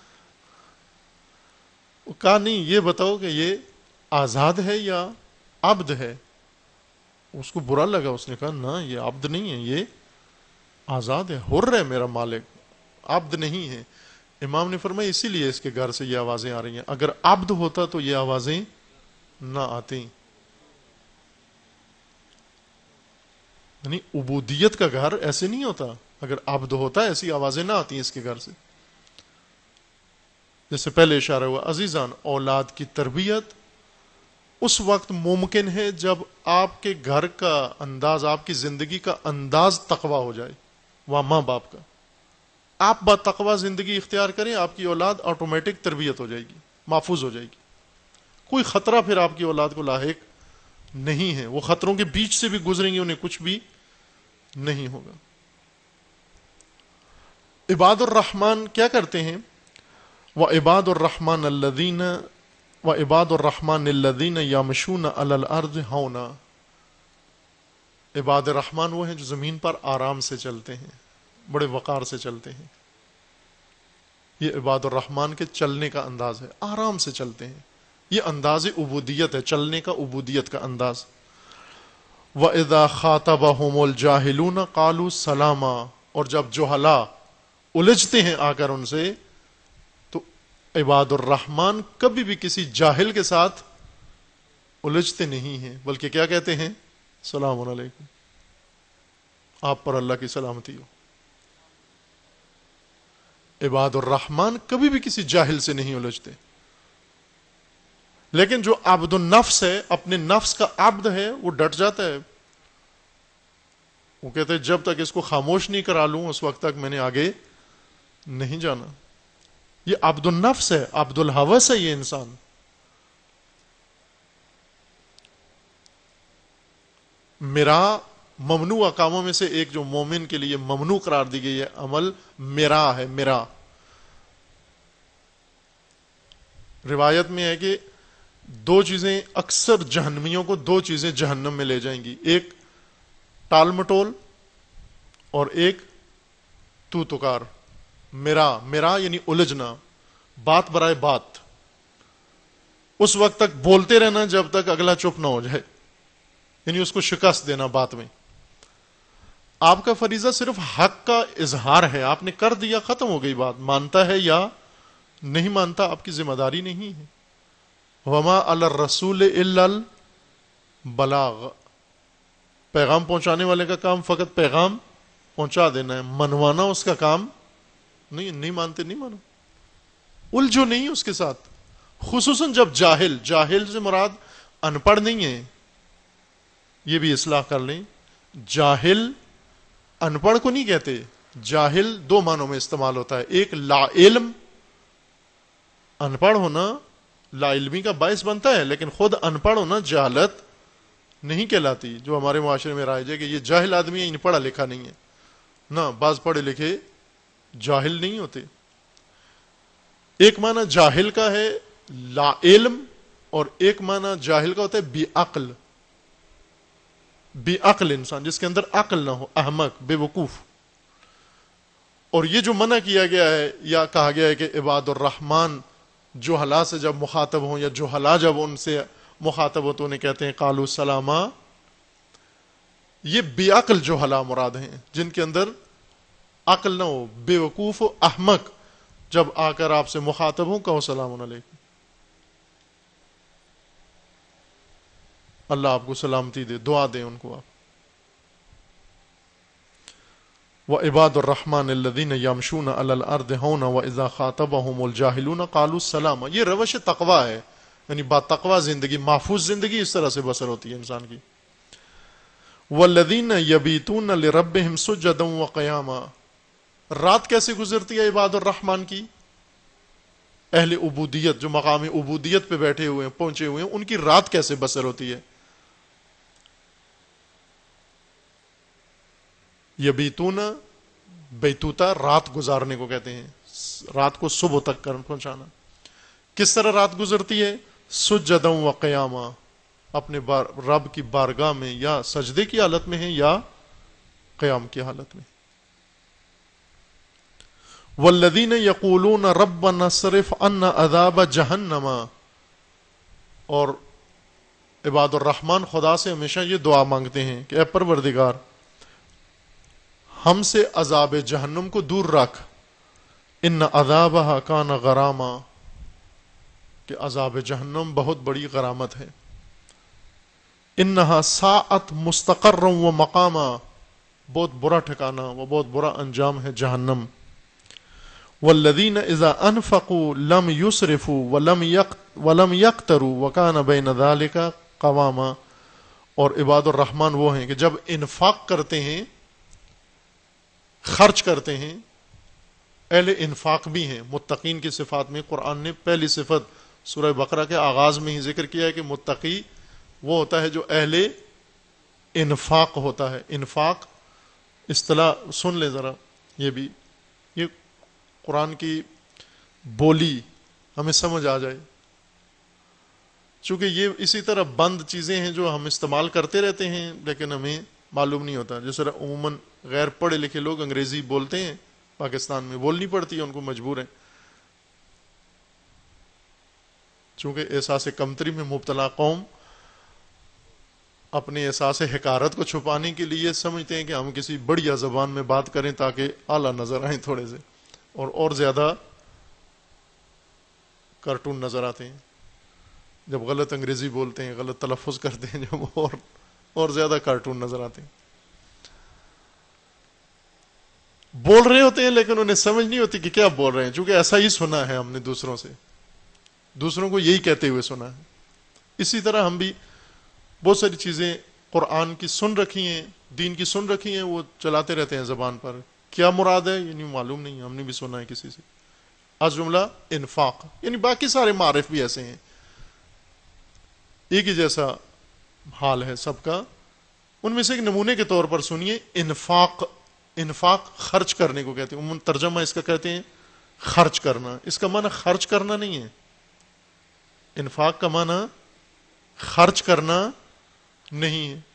وہ کہا نہیں یہ بتاؤ کہ یہ آزاد ہے یا عبد ہے؟ اس کو برا لگا، اس نے کہا نہ یہ عبد نہیں ہے، یہ آزاد ہے، حر ہے میرا مالک، عبد نہیں ہے. امام نے فرمایا اسی لیے اس کے گھر سے یہ آوازیں آ رہی ہیں، اگر عبد ہوتا تو یہ آوازیں نہ آتی. یعنی عبودیت کا گھر ایسے نہیں ہوتا، اگر عبد ہوتا ایسی آوازیں نہ آتی اس کے گھر سے. جیسے پہلے اشارہ ہوا، عزیزان اولاد کی تربیت اس وقت ممکن ہے جب آپ کے گھر کا انداز، آپ کی زندگی کا انداز تقویٰ ہو جائے، وہاں ماں باپ کا. آپ با تقویٰ زندگی اختیار کریں، آپ کی اولاد آٹومیٹک تربیت ہو جائے گی، محفوظ ہو جائے گی. کوئی خطرہ پھر آپ کی اولاد کو لاحق نہیں ہے، وہ خطروں کے بیچ سے بھی گزریں گے، انہیں کچھ بھی نہیں ہوگا. عباد الرحمن کیا کرتے ہیں؟ وَعِبَادُ الرَّحْمَنِ الَّذِينَ وَعِبَادُ الرَّحْمَنِ الَّذِينَ يَمْشُونَ عَلَى الْأَرْضِ هَوْنًا. عباد الرحمن وہ ہیں جو زمین پر آرام سے چلتے ہیں، بڑے وقار سے چلتے ہیں. یہ عباد الرحمن کے چلنے کا انداز ہے، آرام سے چلتے ہیں. یہ انداز عبودیت ہے، چلنے کا، عبودیت کا انداز. وَإِذَا خَاطَبَهُمُ الْجَاهِلُونَ قَالُوا سَلَامًا. اور جب جہلا الجھتے ہیں آ کر ان سے، تو عباد الرحمن کبھی بھی کسی جاہل کے ساتھ الجھتے نہیں ہیں، بلکہ کیا کہتے ہیں؟ سلام علیکم، آپ پر اللہ کی سلامتی ہو. عباد الرحمن کبھی بھی کسی جاہل سے نہیں الجھتے. لیکن جو عبد النفس ہے، اپنے نفس کا عبد ہے، وہ ڈٹ جاتا ہے. وہ کہتے ہیں جب تک اس کو خاموش نہیں کرا لوں اس وقت تک میں نے آگے نہیں جانا. یہ عبد النفس ہے، عبد الحوث ہے یہ انسان. میرا ممنوع کاموں میں سے ایک جو مومن کے لیے ممنوع قرار دی گئی ہے عمل میرا ہے. میرا روایت میں ہے کہ دو چیزیں اکثر جہنمیوں کو، دو چیزیں جہنم میں لے جائیں گی، ایک ٹال مٹول اور ایک تو تکار. میرا میرا یعنی الجھنا، بات برائے بات، اس وقت تک بولتے رہنا جب تک اگلا چپ نہ ہو جائے، یعنی اس کو شکست دینا بات میں. آپ کا فریضہ صرف حق کا اظہار ہے، آپ نے کر دیا، ختم ہو گئی بات. مانتا ہے یا نہیں مانتا آپ کی ذمہ داری نہیں ہے. وما علی الرسول الا البلاغ. پیغام پہنچانے والے کا کام فقط پیغام پہنچا دینا ہے، منوانا اس کا کام نہیں. نہیں مانتے نہیں مانو، الجھو نہیں اس کے ساتھ. خصوصاً جب جاہل، جاہل سے مراد ان پڑھ نہیں ہے، یہ بھی اصلاح کر لیں. جاہل ان پڑھ کو نہیں کہتے. جاہل دو معنوں میں استعمال ہوتا ہے. ایک لا علم، ان پڑھ ہونا لا علمی کا باعث بنتا ہے، لیکن خود ان پڑھ ہونا جہالت نہیں کہلاتی. جو ہمارے معاشرے میں رائج ہے کہ یہ جاہل آدمی ہے، انہیں پڑھا لکھا نہیں ہے. نہ، بعض پڑھے لکھے جاہل نہیں ہوتے. ایک معنی جاہل کا ہے لا علم، اور ایک معنی جاہل کا ہوتا ہے بے عقل. بے عقل انسان جس کے اندر عقل نہ ہو، احمق، بے وقوف. اور یہ جو منع کیا گیا ہے یا کہا گیا ہے کہ عباد الرحمن جوہلا سے جب مخاطب ہوں، یا جوہلا جب ان سے مخاطب ہو تو انہیں کہتے ہیں قالوا سلاما. یہ بے عقل جوہلا مراد ہیں، جن کے اندر عقل نہ ہو، بے وقوف و احمق، جب آ کر آپ سے مخاطب ہوں کہو سلام علیکم، اللہ آپ کو سلامتی دے، دعا دیں ان کو آپ. وَعِبَادُ الرَّحْمَنِ الَّذِينَ يَمْشُونَ عَلَى الْأَرْضِ هَوْنًا وَإِذَا خَاطَبَهُمُ الْجَاهِلُونَ قَالُوا سَلَامًا. یہ روش تقویٰ ہے، یعنی با تقویٰ زندگی، محفوظ زندگی اس طرح سے بسر ہوتی ہے انسان کی. وَالَّذِينَ يَبِيتُونَ لِرَبِّهِمْ سُجَّدًا وَقِيَامًا. رات کیسے گزرتی ہے عباد الرحمن کی؟ اہل عبودیت جو مقام عبودیت پہ بیٹھے ہوئے ہیں، پہنچے ہوئے ہیں، ان کی رات کیسے بسر ہوتی ہے؟ یبیتون، بیتوتا رات گزارنے کو کہتے ہیں، رات کو صبح تک کر پہنچانا۔ کس طرح رات گزرتی ہے؟ سجدا و قیاما، اپنے بار رب کی بارگاہ میں یا سجدے کی حالت میں ہیں یا قیام کی حالت میں۔ والذین یقولون ربنا اصرف عنا عذاب جہنم، اور عباد الرحمن خدا سے ہمیشہ یہ دعا مانگتے ہیں کہ اے پروردگار ہم سے عذاب جہنم کو دور رکھ، ان عذابها کان غراما، کہ عذاب جہنم بہت بڑی غرامت ہے، انہا ساعت مستقرا و مقاما، بہت برا ٹھکانہ و بہت برا انجام ہے جہنم۔ والذین اذا انفقوا لم یسرفوا ولم یق ولم یقتروا وکان بین ذلک قواما، اور عباد الرحمن وہ ہیں کہ جب انفاق کرتے ہیں، خرچ کرتے ہیں، اہل انفاق بھی ہیں۔ متقین کی صفات میں قرآن نے پہلی صفت سورہ بقرہ کے آغاز میں ہی ذکر کیا ہے کہ متقی وہ ہوتا ہے جو اہل انفاق ہوتا ہے۔ انفاق اصطلاح سن لیں ذرا، یہ بھی یہ قرآن کی بولی ہمیں سمجھ آ جائے، چونکہ یہ اسی طرح بند چیزیں ہیں جو ہم استعمال کرتے رہتے ہیں لیکن ہمیں معلوم نہیں ہوتا۔ جس طرح عموماً غیر پڑھے لکھے لوگ انگریزی بولتے ہیں، پاکستان میں بولنی پڑتی ہے، ان کو مجبور ہیں، چونکہ احساس کمتری میں مبتلا قوم اپنے احساس حقارت کو چھپانے کے لیے سمجھتے ہیں کہ ہم کسی بڑھیا زبان میں بات کریں تاکہ اعلیٰ نظر آئیں تھوڑے سے، اور اور زیادہ کارٹون نظر آتے ہیں جب غلط انگریزی بولتے ہیں، غلط تلفظ کرتے ہیں، جب اور اور زیادہ کارٹون نظر آتے ہیں۔ بول رہے ہوتے ہیں لیکن انہیں سمجھ نہیں ہوتی کہ کیا بول رہے ہیں، چونکہ ایسا ہی سنا ہے ہم نے دوسروں سے، دوسروں کو یہی کہتے ہوئے سنا ہے۔ اسی طرح ہم بھی بہت ساری چیزیں قرآن کی سن رکھی ہیں، دین کی سن رکھی ہیں، وہ چلاتے رہتے ہیں زبان پر، کیا مراد ہے یعنی معلوم نہیں، ہم نے بھی سنا ہے کسی سے۔ از جملہ انفاق، یعنی باقی سارے معارف بھی ایسے ہیں، ایک ہی جیسا حال ہے سب کا۔ ان میں سے ایک نمونے کے طور پر سنیے، انفاق، انفاق خرچ کرنے کو کہتے ہیں، عموماً ترجمہ اس کا کہتے ہیں خرچ کرنا۔ اس کا معنی خرچ کرنا نہیں ہے، انفاق کا معنی خرچ کرنا نہیں ہے۔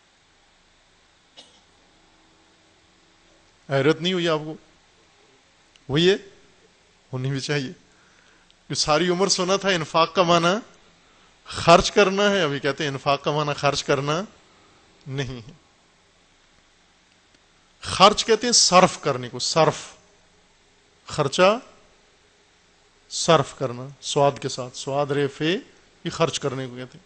حیرت نہیں ہوئی آپ کو؟ ہوئی ہے؟ ہونی بھی چاہیے، کہ ساری عمر سنا تھا انفاق کا معنی خرچ کرنا ہے، ابھی کہتے ہیں انفاق کا معنی خرچ کرنا نہیں ہے۔ خرچ کہتے ہیں صرف کرنے کو، صرف، خرچہ صرف کرنا، سواد کے ساتھ، سواد ریفے، یہ خرچ کرنے کو کہتے ہیں۔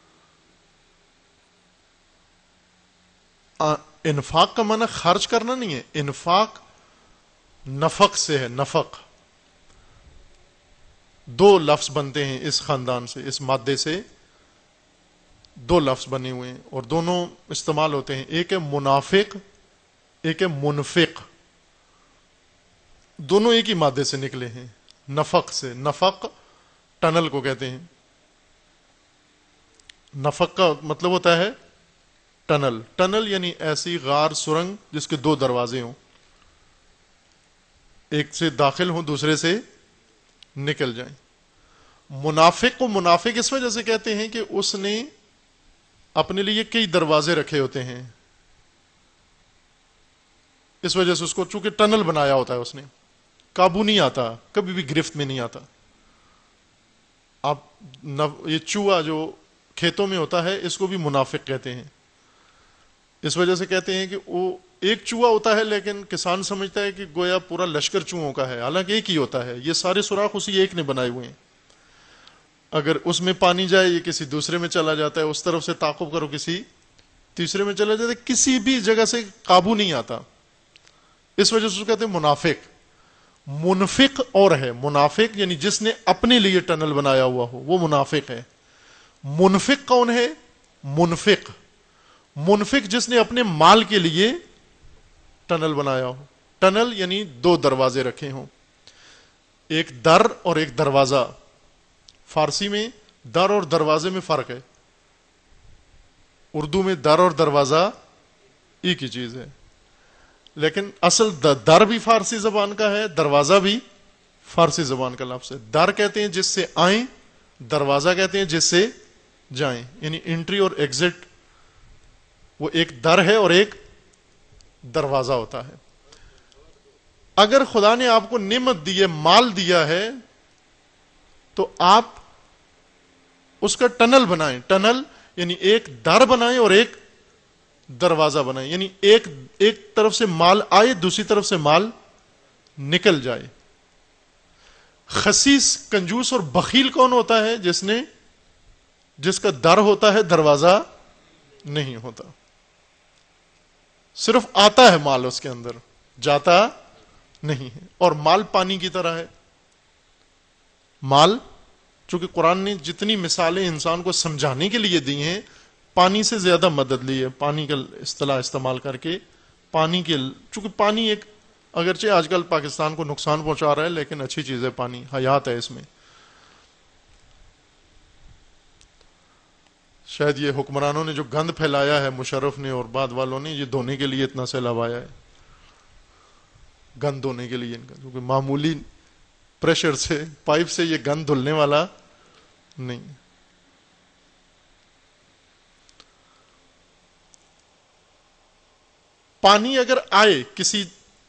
انفاق کا معنی خرچ کرنا نہیں ہے، انفاق نفق سے ہے، نفق۔ دو لفظ بنتے ہیں اس خاندان سے، اس مادے سے دو لفظ بنے ہوئے ہیں اور دونوں استعمال ہوتے ہیں، ایک ہے منافق، ایک ہے منفق، دونوں ایک ہی مادے سے نکلے ہیں، نفق سے۔ نفق ٹنل کو کہتے ہیں، نفق کا مطلب ہوتا ہے ٹنل۔ ٹنل یعنی ایسی غار سرنگ جس کے دو دروازے ہوں، ایک سے داخل ہوں دوسرے سے نکل جائیں۔ منافق کو منافق اس وجہ سے کہتے ہیں کہ اس نے اپنے لیے کئی دروازے رکھے ہوتے ہیں، اس وجہ سے اس کو چونکہ ٹنل بنایا ہوتا ہے، اس نے قابو نہیں آتا، کبھی بھی گرفت میں نہیں آتا۔ آپ یہ چوہا جو کھیتوں میں ہوتا ہے اس کو بھی منافق کہتے ہیں، اس وجہ سے کہتے ہیں کہ وہ ایک چوہا ہوتا ہے لیکن کسان سمجھتا ہے کہ گویا پورا لشکر چوہوں کا ہے، حالانکہ ایک ہی ہوتا ہے، یہ سارے سوراخ اسی ایک نے بنائے ہوئے ہیں۔ اگر اس میں پانی جائے یہ کسی دوسرے میں چلا جاتا ہے، اس طرف سے تعاقب کرو کسی تیسرے میں چلا جاتا ہے، کسی بھی جگہ سے قابو نہیں آتا، اس وجہ سے اس کو کہتے ہیں منافق۔ منفق اور ہے، منافق یعنی جس نے اپنے لیے ٹنل بنایا ہوا ہو وہ منافق ہے۔ منفق کون ہے؟ منفق منفق جس نے اپنے مال کے لیے ٹنل بنایا ہو۔ ٹنل یعنی دو دروازے رکھے ہوں، ایک در اور ایک دروازہ. فارسی میں در اور دروازے میں فرق ہے. اردو میں در اور دروازہ ایک ہی چیز ہے, لیکن اصل در بھی فارسی زبان کا ہے, دروازہ بھی فارسی زبان کا لفظ ہے. در کہتے ہیں جس سے آئیں, دروازہ کہتے ہیں جس سے جائیں. یعنی انٹری اور ایگزٹ وہ ایک در ہے اور ایک دروازہ ہوتا ہے. اگر خدا نے آپ کو نعمت دی ہے, مال دیا ہے, تو آپ اس کا ٹنل بنائیں. ٹنل یعنی ایک در بنائیں اور ایک دروازہ بنائیں. یعنی ایک ایک طرف سے مال آئے, دوسری طرف سے مال نکل جائے. خسیس, کنجوس اور بخیل کون ہوتا ہے؟ جس نے جس کا در ہوتا ہے, دروازہ نہیں ہوتا. صرف آتا ہے مال اس کے اندر, جاتا نہیں ہے. اور مال پانی کی طرح ہے. مال, چونکہ قرآن نے جتنی مثالیں انسان کو سمجھانے کے لیے دی ہیں, پانی سے زیادہ مدد لی ہے. پانی کا اصطلاح استعمال کر کے, پانی کے, چونکہ پانی ایک, اگرچہ آج کل پاکستان کو نقصان پہنچا رہا ہے, لیکن اچھی چیز ہے. پانی حیات ہے اس میں. شاید یہ حکمرانوں نے جو گند پھیلایا ہے, مشرف نے اور بعد والوں نے, یہ دھونے کے لیے اتنا سیلاب آیا ہے. گند دھونے کے لیے ان کا, کیونکہ معمولی پریشر سے, پائپ سے یہ گند دھلنے والا نہیں. پانی اگر آئے, کسی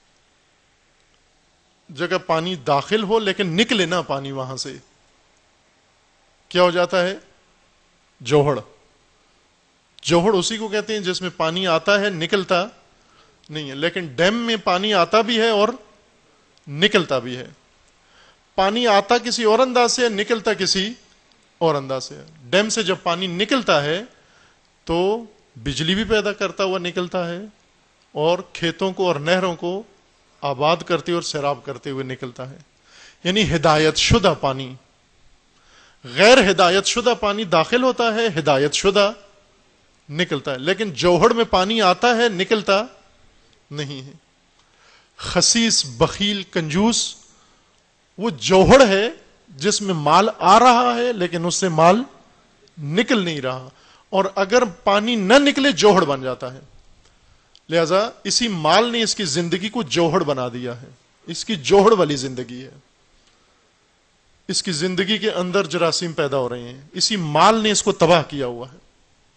جگہ پانی داخل ہو لیکن نکلے نہ پانی وہاں سے, کیا ہو جاتا ہے؟ جوہڑ. جوہڑ اسی کو کہتے ہیں جس میں پانی آتا ہے, نکلتا نہیں ہے. لیکن ڈیم میں پانی آتا بھی ہے اور نکلتا بھی ہے. پانی آتا کسی اور انداز سے, نکلتا کسی اور انداز سے. ڈیم سے جب پانی نکلتا ہے تو بجلی بھی پیدا کرتا ہوا نکلتا ہے, اور کھیتوں کو اور نہروں کو آباد کرتے اور سیراب کرتے ہوئے نکلتا ہے. یعنی ہدایت شدہ پانی. غیر ہدایت شدہ پانی داخل ہوتا ہے, ہدایت شدہ نکلتا ہے. لیکن جوہڑ میں پانی آتا ہے, نکلتا نہیں ہے. خسیس, بخیل, کنجوس وہ جوہڑ ہے جس میں مال آ رہا ہے لیکن اس سے مال نکل نہیں رہا, اور اگر پانی نہ نکلے جوہڑ بن جاتا ہے. لہذا اسی مال نے اس کی زندگی کو جوہڑ بنا دیا ہے. اس کی جوہڑ والی زندگی ہے. اس کی زندگی کے اندر جراثیم پیدا ہو رہے ہیں. اسی مال نے اس کو تباہ کیا ہوا ہے.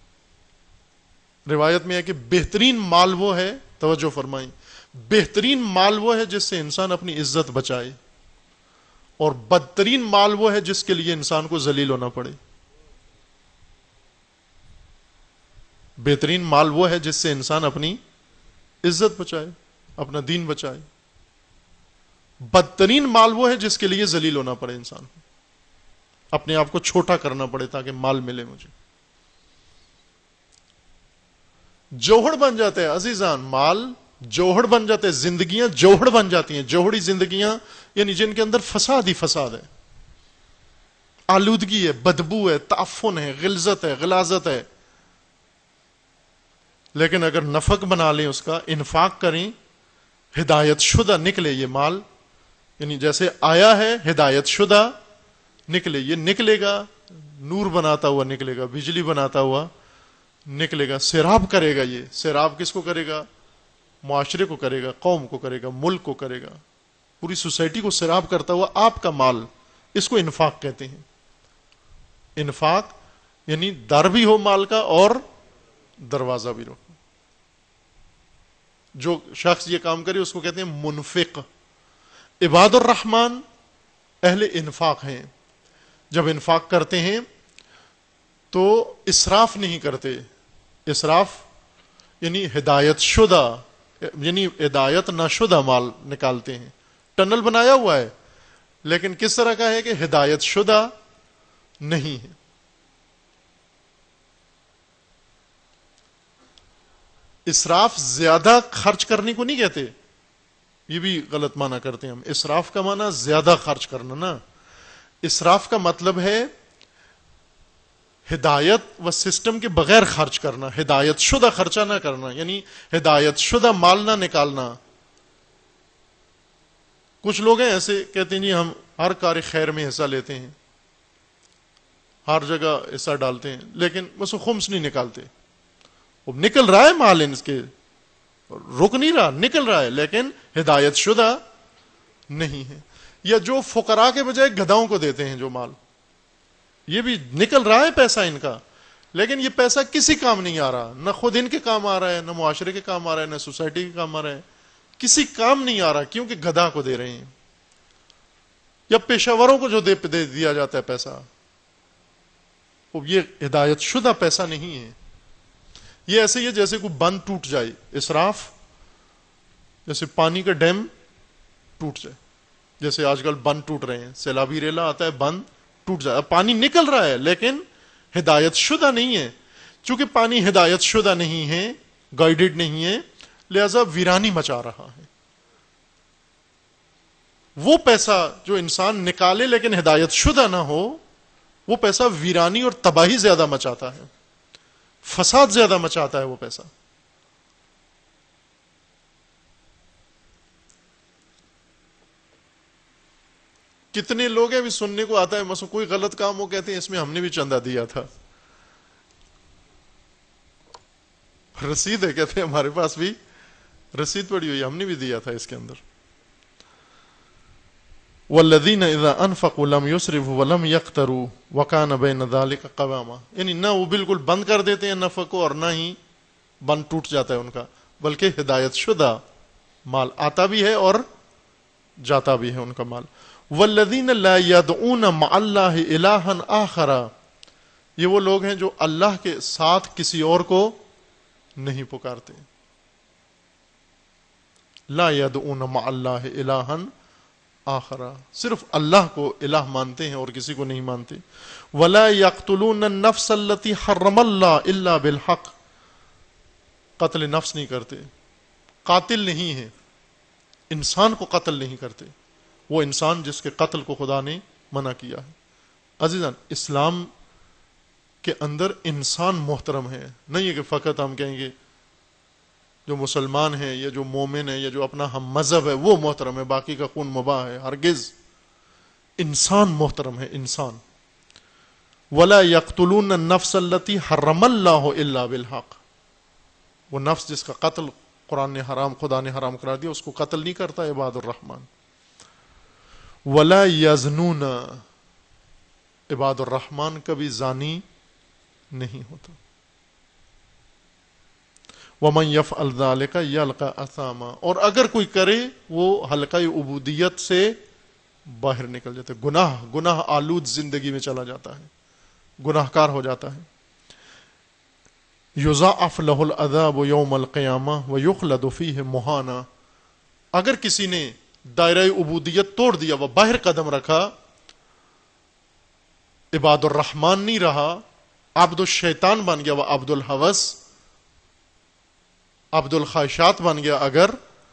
روایت میں ہے کہ بہترین مال وہ ہے, توجہ فرمائیں, بہترین مال وہ ہے جس سے انسان اپنی عزت بچائے, اور بدترین مال وہ ہے جس کے لیے انسان کو ذلیل ہونا پڑے. بہترین مال وہ ہے جس سے انسان اپنی عزت بچائے, اپنا دین بچائے. بدترین مال وہ ہے جس کے لیے ذلیل ہونا پڑے انسان کو, اپنے آپ کو چھوٹا کرنا پڑے تاکہ مال ملے مجھے. جوہڑ بن جاتے ہیں عزیزان, مال جوہڑ بن جاتے ہیں, زندگیاں جوہڑ بن جاتی ہیں. جوہڑی زندگیاں یعنی جن کے اندر فساد ہی فساد ہے, آلودگی ہے, بدبو ہے, تعفن ہے, غلظت ہے, غلاظت ہے. لیکن اگر نفق بنا لیں, اس کا انفاق کریں, ہدایت شدہ نکلے یہ مال, یعنی جیسے آیا ہے ہدایت شدہ نکلے, یہ نکلے گا, نور بناتا ہوا نکلے گا, بجلی بناتا ہوا نکلے گا, سیراب کرے گا. یہ سیراب کس کو کرے گا؟ معاشرے کو کرے گا, قوم کو کرے گا, ملک کو کرے گا, پوری سوسائٹی کو سیراب کرتا ہوا آپ کا مال. اس کو انفاق کہتے ہیں. انفاق یعنی در بھی ہو مال کا اور دروازہ بھی ہو. جو شخص یہ کام کرے اس کو کہتے ہیں منفق. عباد الرحمن اہل انفاق ہیں. جب انفاق کرتے ہیں تو اسراف نہیں کرتے. اسراف یعنی ہدایت شدہ, یعنی ہدایت نہ شدہ مال نکالتے ہیں. ٹنل بنایا ہوا ہے لیکن کس طرح کا ہے کہ ہدایت شدہ نہیں ہے. اسراف زیادہ خرچ کرنے کو نہیں کہتے, یہ بھی غلط معنی کرتے ہیں ہم. اسراف کا معنی زیادہ خرچ کرنا نا. اسراف کا مطلب ہے ہدایت و سسٹم کے بغیر خرچ کرنا, ہدایت شدہ خرچہ نہ کرنا, یعنی ہدایت شدہ مال نہ نکالنا. کچھ لوگ ہیں ایسے کہتے ہیں جی ہم ہر کار خیر میں حصہ لیتے ہیں، ہر جگہ حصہ ڈالتے ہیں، لیکن بس وہ خمس نہیں نکالتے. وہ نکل رہا ہے مال ان کے، رک نہیں رہا، نکل رہا ہے، لیکن ہدایت شدہ نہیں ہے. یا جو فقراء کے بجائے گدھاؤں کو دیتے ہیں جو مال، یہ بھی نکل رہا ہے پیسہ ان کا، لیکن یہ پیسہ کسی کام نہیں آ رہا، نہ خود ان کے کام آ رہا ہے، نہ معاشرے کے کام آ رہا ہے، نہ سوسائٹی کے کام آ رہا ہے، کسی کام نہیں آ رہا، کیونکہ گدھا کو دے رہے ہیں. یا پیشہ وروں کو جو دے دے دیا جاتا ہے پیسہ، یہ ہدایت شدہ پیسہ نہیں ہے. یہ ایسے ہی ہے جیسے کوئی بند ٹوٹ جائے، اسراف، جیسے پانی کا ڈیم ٹوٹ جائے، جیسے آج کل بند ٹوٹ رہے ہیں، سیلابی ریلا آتا ہے، بند ٹوٹ جائے، اب پانی نکل رہا ہے لیکن ہدایت شدہ نہیں ہے. چونکہ پانی ہدایت شدہ نہیں ہے، گائیڈڈ نہیں ہے، لہذا ویرانی مچا رہا ہے. وہ پیسہ جو انسان نکالے لیکن ہدایت شدہ نہ ہو، وہ پیسہ ویرانی اور تباہی زیادہ مچاتا ہے، فساد زیادہ مچاتا ہے وہ پیسہ. کتنے لوگ ہیں بھی سننے کو آتا ہے، مثلا کوئی غلط کام وہ کہتے ہیں اس میں ہم نے بھی چندہ دیا تھا، رسید ہے، کہتے ہیں ہمارے پاس بھی رسید پڑی ہوئی، ہم نے بھی دیا تھا اس کے اندر. والذین اذا انفقوا لم يسرفوا ولم يقتروا وكان بين ذلك قواما، یعنی نہ وہ بالکل بند کر دیتے ہیں نفق کو، اور نہ ہی بند ٹوٹ جاتا ہے ان کا، بلکہ ہدایت شدہ مال آتا بھی ہے اور جاتا بھی ہے ان کا مال. والذین لا يدعون مع اللہ الہا آخر، یہ وہ لوگ ہیں جو اللہ کے ساتھ کسی اور کو نہیں پکارتے. لا يدعون مع اللہ الہا آخر، صرف اللہ کو الہ مانتے ہیں اور کسی کو نہیں مانتے. ولا يقتلون النفس التي حرم اللہ الا بالحق، قتل نفس نہیں کرتے، قاتل نہیں ہے، انسان کو قتل نہیں کرتے، وہ انسان جس کے قتل کو خدا نے منع کیا ہے. عزیزان، اسلام کے اندر انسان محترم ہے، نہیں ہے کہ فقط ہم کہیں گے جو مسلمان ہیں یا جو مومن ہے یا جو اپنا ہم مذہب ہے وہ محترم ہے، باقی کا خون مباح ہے. ہرگز، انسان محترم ہے، انسان. ولا يقتلون النفس التي حرم اللہ الا بالحق، وہ نفس جس کا قتل قرآن نے حرام، خدا نے حرام کرا دیا، اس کو قتل نہیں کرتا عباد الرحمن. ولا یزنون، عباد الرحمن کبھی زانی نہیں ہوتا. ومن یفعل ذلک یلقى اثاما، اور اگر کوئی کرے وہ حلقہ عبودیت سے باہر نکل جاتا ہے، گناہ گناہ آلود زندگی میں چلا جاتا ہے، گناہ کار ہو جاتا ہے. یضاعف له العذاب یوم القیامہ ویخلد فیہ مہانا، اگر کسی نے دائرہ عبودیت توڑ دیا، وہ باہر قدم رکھا، عباد الرحمن نہیں رہا، عبد الشیطان بن گیا، وہ عبد الحوث، عبد الخواہشات بن گیا، اگر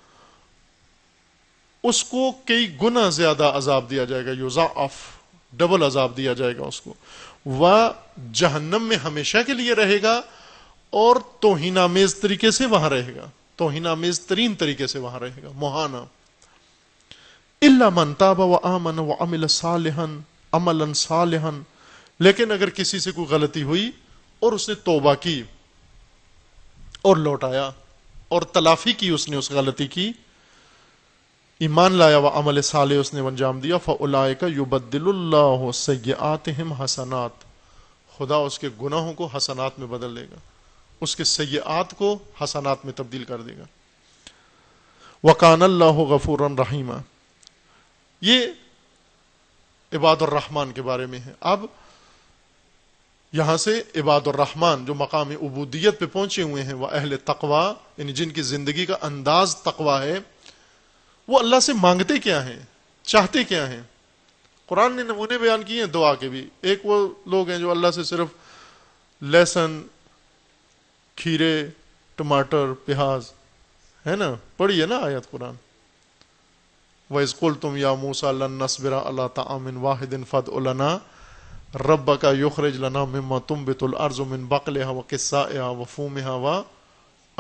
اس کو کئی گنا زیادہ عذاب دیا جائے گا، یضاعف، ڈبل عذاب دیا جائے گا اس کو، وہ جہنم میں ہمیشہ کے لیے رہے گا اور توہین آمیز طریقے سے وہاں رہے گا، توہین آمیز ترین طریقے سے وہاں رہے گا، مہانا. الا من تاب وآمن وعمل صالحا عملا صالحا، لیکن اگر کسی سے کوئی غلطی ہوئی اور اس نے توبہ کی اور لوٹایا اور تلافی کی، اس نے اس غلطی کی، ایمان لایا، وعمل صالح اس نے انجام دیا، فاولئک یبدل اللہ سیئاتہم حسنات، خدا اس کے گناہوں کو حسنات میں بدل دے گا، اس کے سیئات کو حسنات میں تبدیل کر دے گا. وکان اللہ غفورا رحیما. یہ عباد الرحمن کے بارے میں ہے. اب یہاں سے عباد الرحمن جو مقام عبودیت پہ پہنچے ہوئے ہیں، وہ اہل تقوی، یعنی جن کی زندگی کا انداز تقوی ہے، وہ اللہ سے مانگتے کیا ہیں، چاہتے کیا ہیں. قرآن نے نمونے بیان کیے ہیں دعا کے بھی. ایک وہ لوگ ہیں جو اللہ سے صرف لہسن، کھیرے، ٹماٹر، پیاز، ہے نا، پڑھی ہے نا آیت قرآن. وَإِذْ قُلْتُمْ يَا مُوسَىٰ لَن نَّصْبِرَ عَلَىٰ طَعَامٍ وَاحِدٍ فَادْعُ لَنَا رَبَّكَ يُخْرِجْ لَنَا مِمَّا تُنبِتُ الْأَرْضُ مِن بَقْلِهَا وَقِثَّائِهَا وَفُومِهَا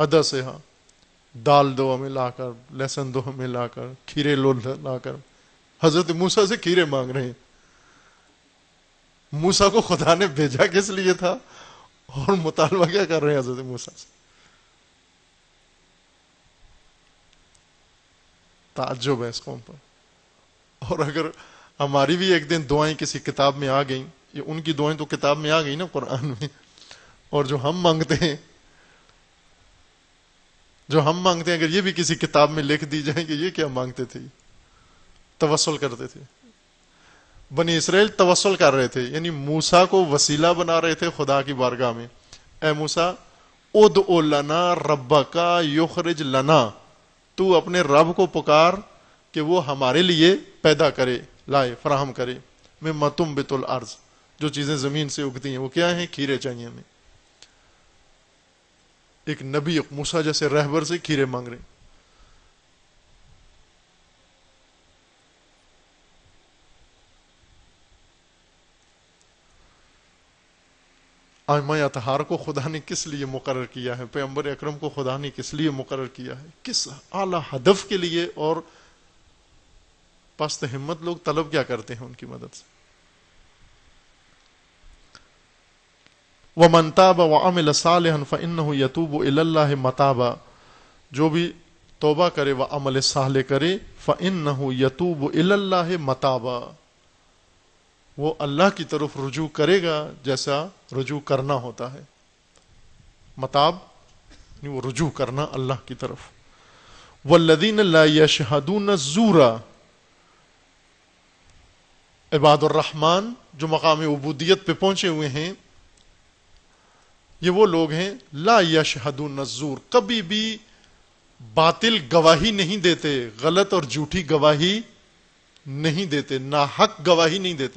وَعَدَسِهَا، دال دو ملا کر، لہسن دو ملا کر، کھیرے لو لا کر، حضرت موسیٰ سے کھیرے مانگ رہے ہیں. موسیٰ کو خدا نے بھیجا کس لیے تھا اور مطالبہ کیا کر رہے ہیں حضرت موسیٰ سے؟ تعجب ہے اس قوم پر. اور اگر ہماری بھی ایک دن دعائیں کسی کتاب میں آ گئیں، یہ ان کی دعائیں تو کتاب میں آ گئی نا قرآن میں، اور جو ہم مانگتے ہیں جو ہم مانگتے ہیں اگر یہ بھی کسی کتاب میں لکھ دی جائیں کہ یہ کیا مانگتے تھے، توسل کرتے تھے. بنی اسرائیل توسل کر رہے تھے، یعنی موسیٰ کو وسیلہ بنا رہے تھے خدا کی بارگاہ میں. اے موسیٰ ادعو لنا ربک یخرج لنا، تو اپنے رب کو پکار کہ وہ ہمارے لیے پیدا کرے، لائے، فراہم کرے. مما تنبت الارض، جو چیزیں زمین سے اگتی ہیں وہ کیا ہیں؟ کھیرے چاہیے ہمیں. ایک نبی موسیٰ جیسے رہبر سے کھیرے مانگ رہے. آئمہ اطہار کو خدا نے کس لیے مقرر کیا ہے؟ پیغمبر اکرم کو خدا نے کس لیے مقرر کیا ہے؟ کس اعلیٰ ہدف کے لیے؟ اور پست ہمت لوگ طلب کیا کرتے ہیں ان کی مدد سے؟ وَمَن تَابَ وَعَمِلَ صَالِحًا فَإِنَّهُ يَتُوبُ إِلَى اللَّهِ مَتَابًا، جو بھی توبہ کرے و عمل صالح کرے فَإِنَّهُ يَتُوبُ إِلَى اللَّهِ مَتَابًا، وہ اللہ کی طرف رجوع کرے گا جیسا رجوع کرنا ہوتا ہے. متاب یعنی وہ رجوع کرنا اللہ کی طرف. وَالَّذِينَ لَا يَشْهَدُونَ الزُّورَ، عباد الرحمن جو مقام عبودیت پہ پہنچے ہوئے ہیں، یہ وہ لوگ ہیں لا یشہدون الزور، کبھی بھی باطل گواہی نہیں دیتے، غلط اور جھوٹی گواہی نہیں دیتے، ناحق گواہی نہیں دیتے.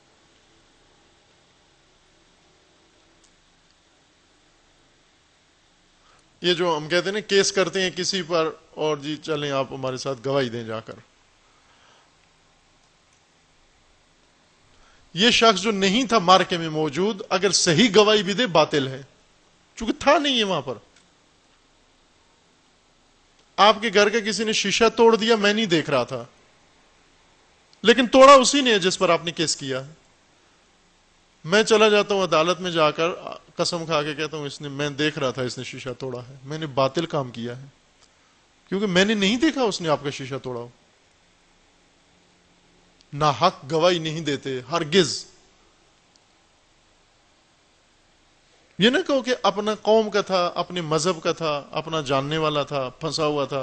یہ جو ہم کہتے ہیں نا کیس کرتے ہیں کسی پر اور جی چلیں آپ ہمارے ساتھ گواہی دیں جا کر، یہ شخص جو نہیں تھا مارکے میں موجود اگر صحیح گواہی بھی دے باطل ہے، چونکہ تھا نہیں ہے وہاں پر. آپ کے گھر کا کسی نے شیشہ توڑ دیا، میں نہیں دیکھ رہا تھا، لیکن توڑا اسی نے جس پر آپ نے کیس کیا ہے. میں چلا جاتا ہوں عدالت میں جا کر قسم کھا کے کہتا ہوں اس نے، میں دیکھ رہا تھا اس نے شیشہ توڑا ہے، میں نے باطل کام کیا ہے کیونکہ میں نے نہیں دیکھا اس نے آپ کا شیشہ توڑا ہو. ناحق گواہی نہیں دیتے ہرگز. یہ نہ کہو کہ اپنا قوم کا تھا، اپنے مذہب کا تھا، اپنا جاننے والا تھا، پھنسا ہوا تھا.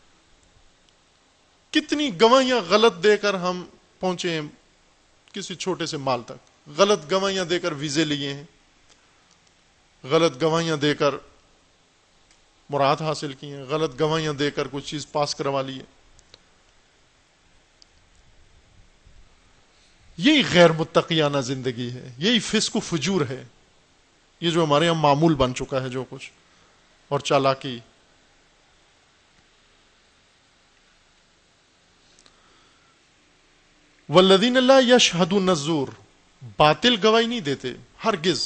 کتنی گواہیاں غلط دے کر ہم پہنچے ہیں کسی چھوٹے سے مال تک، غلط گواہیاں دے کر ویزے لیے ہیں، غلط گواہیاں دے کر مراد حاصل کی ہیں، غلط گواہیاں دے کر کچھ چیز پاس کروا لی ہے. یہی غیر متقیانہ زندگی ہے، یہی فسق و فجور ہے، یہ جو ہمارے یہاں معمول بن چکا ہے جو کچھ، اور چالاکی. والذین لا یشہدون الزور، باطل گواہی نہیں دیتے ہرگز.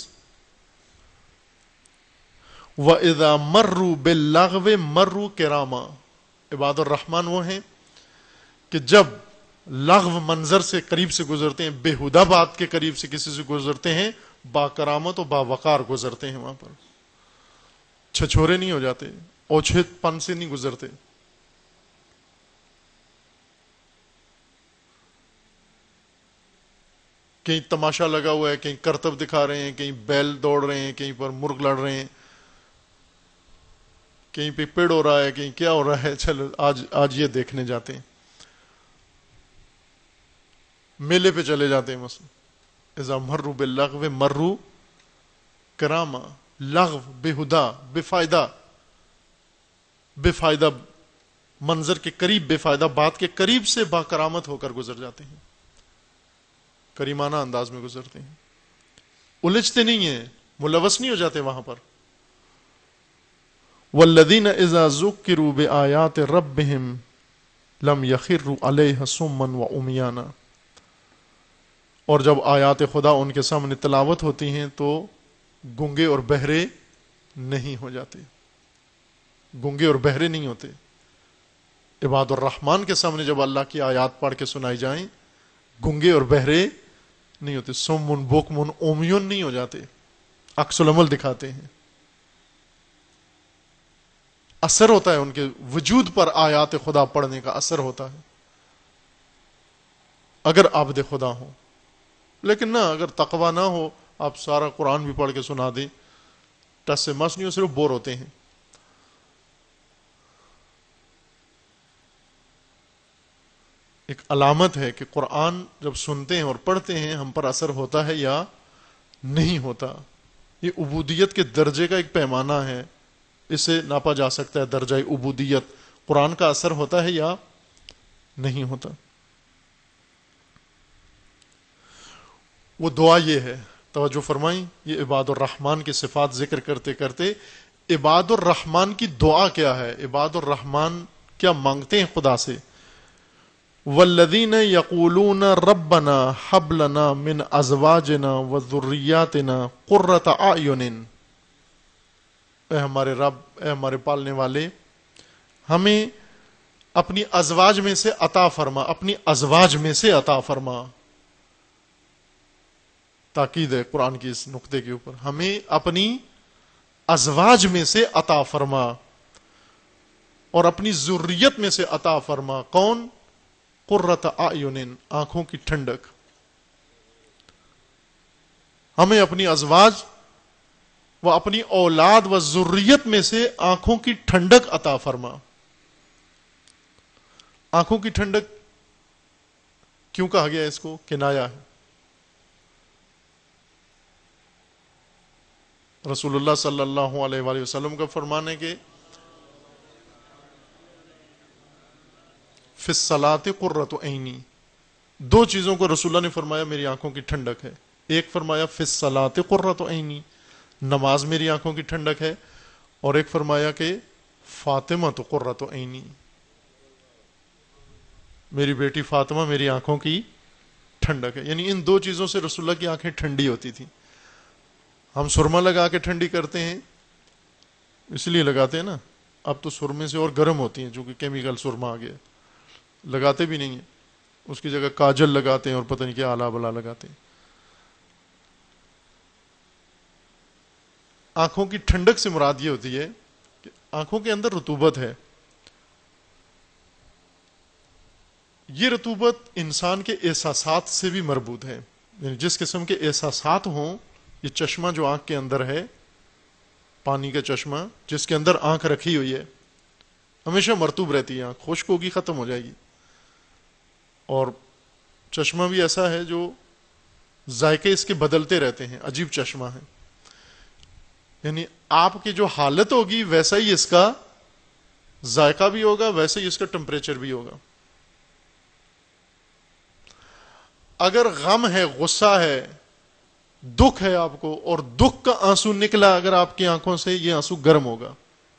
وَإِذَا مَرُّوا بِاللَّغْوِ مَرُّوا كِرَامًا، عباد الرحمن وہ ہیں کہ جب لغو منظر سے قریب سے گزرتے ہیں، بےہودہ بات کے قریب سے کسی سے گزرتے ہیں، با کرامت و با وقار گزرتے ہیں. وہاں پر چھچورے نہیں ہو جاتے، اوچھت پن سے نہیں گزرتے. کہیں تماشا لگا ہوا ہے، کہیں کرتب دکھا رہے ہیں، کہیں بیل دوڑ رہے ہیں، کہیں پر مرغ لڑ رہے ہیں، کہیں پہ پیڑ ہو رہا ہے، کہیں کیا ہو رہا ہے، چلو آج آج یہ دیکھنے جاتے ہیں، میلے پہ چلے جاتے ہیں. مثلا اذا مروا باللغو مروا کراما، لغو بےہدہ بے فائدہ بے فائدہ منظر کے قریب، بے فائدہ بات کے قریب سے با کرامت ہو کر گزر جاتے ہیں، کریمانہ انداز میں گزرتے ہیں، الجھتے نہیں ہیں، ملوث نہیں ہو جاتے وہاں پر. والذین اذا ذکروا بآیات ربہم لم یخروا علیہا صما وعمیانا، اور جب آیات خدا ان کے سامنے تلاوت ہوتی ہیں تو گنگے اور بہرے نہیں ہو جاتے، گنگے اور بہرے نہیں ہوتے. عباد الرحمن کے سامنے جب اللہ کی آیات پڑھ کے سنائی جائیں گنگے اور بہرے نہیں ہوتے، سمن بکمن اومیون نہیں ہو جاتے، عکس العمل دکھاتے ہیں، اثر ہوتا ہے ان کے وجود پر، آیات خدا پڑھنے کا اثر ہوتا ہے اگر عابد خدا ہوں۔ لیکن نہ، اگر تقوی نہ ہو، آپ سارا قرآن بھی پڑھ کے سنا دیں، ٹس سے مس نہیں ہو، صرف بور ہوتے ہیں۔ ایک علامت ہے کہ قرآن جب سنتے ہیں اور پڑھتے ہیں ہم پر اثر ہوتا ہے یا نہیں ہوتا۔ یہ عبودیت کے درجے کا ایک پیمانہ ہے، اسے ناپا جا سکتا ہے درجہ عبودیت، قرآن کا اثر ہوتا ہے یا نہیں ہوتا۔ وہ دعا یہ ہے، توجہ فرمائیں، یہ عباد الرحمن کی صفات ذکر کرتے کرتے عباد الرحمن کی دعا کیا ہے، عباد الرحمن کیا مانگتے ہیں خدا سے۔ والذین یقولون ربنا ہب لنا من ازواجنا وذریاتنا قرۃ اعین، اے ہمارے رب، اے ہمارے پالنے والے، ہمیں اپنی ازواج میں سے عطا فرما، اپنی ازواج میں سے عطا فرما۔ تاکید ہے قرآن کی اس نقطے کے اوپر، ہمیں اپنی ازواج میں سے عطا فرما اور اپنی ذریت میں سے عطا فرما۔ کون؟ قرۃ اعین، آنکھوں کی ٹھنڈک۔ ہمیں اپنی ازواج و اپنی اولاد و ذریت میں سے آنکھوں کی ٹھنڈک عطا فرما۔ آنکھوں کی ٹھنڈک کیوں کہا گیا؟ اس کو کنایا ہے۔ رسول اللہ صلی اللہ علیہ وآلہ وسلم کا فرمان ہے کہ فی الصلاۃ قرۃ عینی، دو چیزوں کو رسول اللہ نے فرمایا میری آنکھوں کی ٹھنڈک ہے۔ ایک فرمایا فی الصلاۃ قرۃ عینی، نماز میری آنکھوں کی ٹھنڈک ہے، اور ایک فرمایا کہ فاطمہ تو قرۃ عینی، میری بیٹی فاطمہ میری آنکھوں کی ٹھنڈک ہے۔ یعنی ان دو چیزوں سے رسول اللہ کی آنکھیں ٹھنڈی ہوتی تھیں۔ ہم سرما لگا کے ٹھنڈی کرتے ہیں، اس لیے لگاتے ہیں نا، اب تو سرمے سے اور گرم ہوتی ہیں چونکہ کیمیکل سرما آ گیا، لگاتے بھی نہیں ہیں، اس کی جگہ کاجل لگاتے ہیں اور پتہ نہیں کیا آلہ بلا لگاتے ہیں۔ آنکھوں کی ٹھنڈک سے مراد یہ ہوتی ہے کہ آنکھوں کے اندر رطوبت ہے، یہ رطوبت انسان کے احساسات سے بھی مربوط ہے، یعنی جس قسم کے احساسات ہوں، یہ چشمہ جو آنکھ کے اندر ہے، پانی کا چشمہ جس کے اندر آنکھ رکھی ہوئی ہے، ہمیشہ مرطوب رہتی ہے، آنکھ خشک ہوگی ختم ہو جائے گی۔ اور چشمہ بھی ایسا ہے جو ذائقے اس کے بدلتے رہتے ہیں، عجیب چشمہ ہے، یعنی آپ کی جو حالت ہوگی ویسا ہی اس کا ذائقہ بھی ہوگا، ویسے ہی اس کا ٹمپریچر بھی ہوگا۔ اگر غم ہے، غصہ ہے، دکھ ہے آپ کو، اور دکھ کا آنسو نکلا اگر آپ کی آنکھوں سے، یہ آنسو گرم ہوگا۔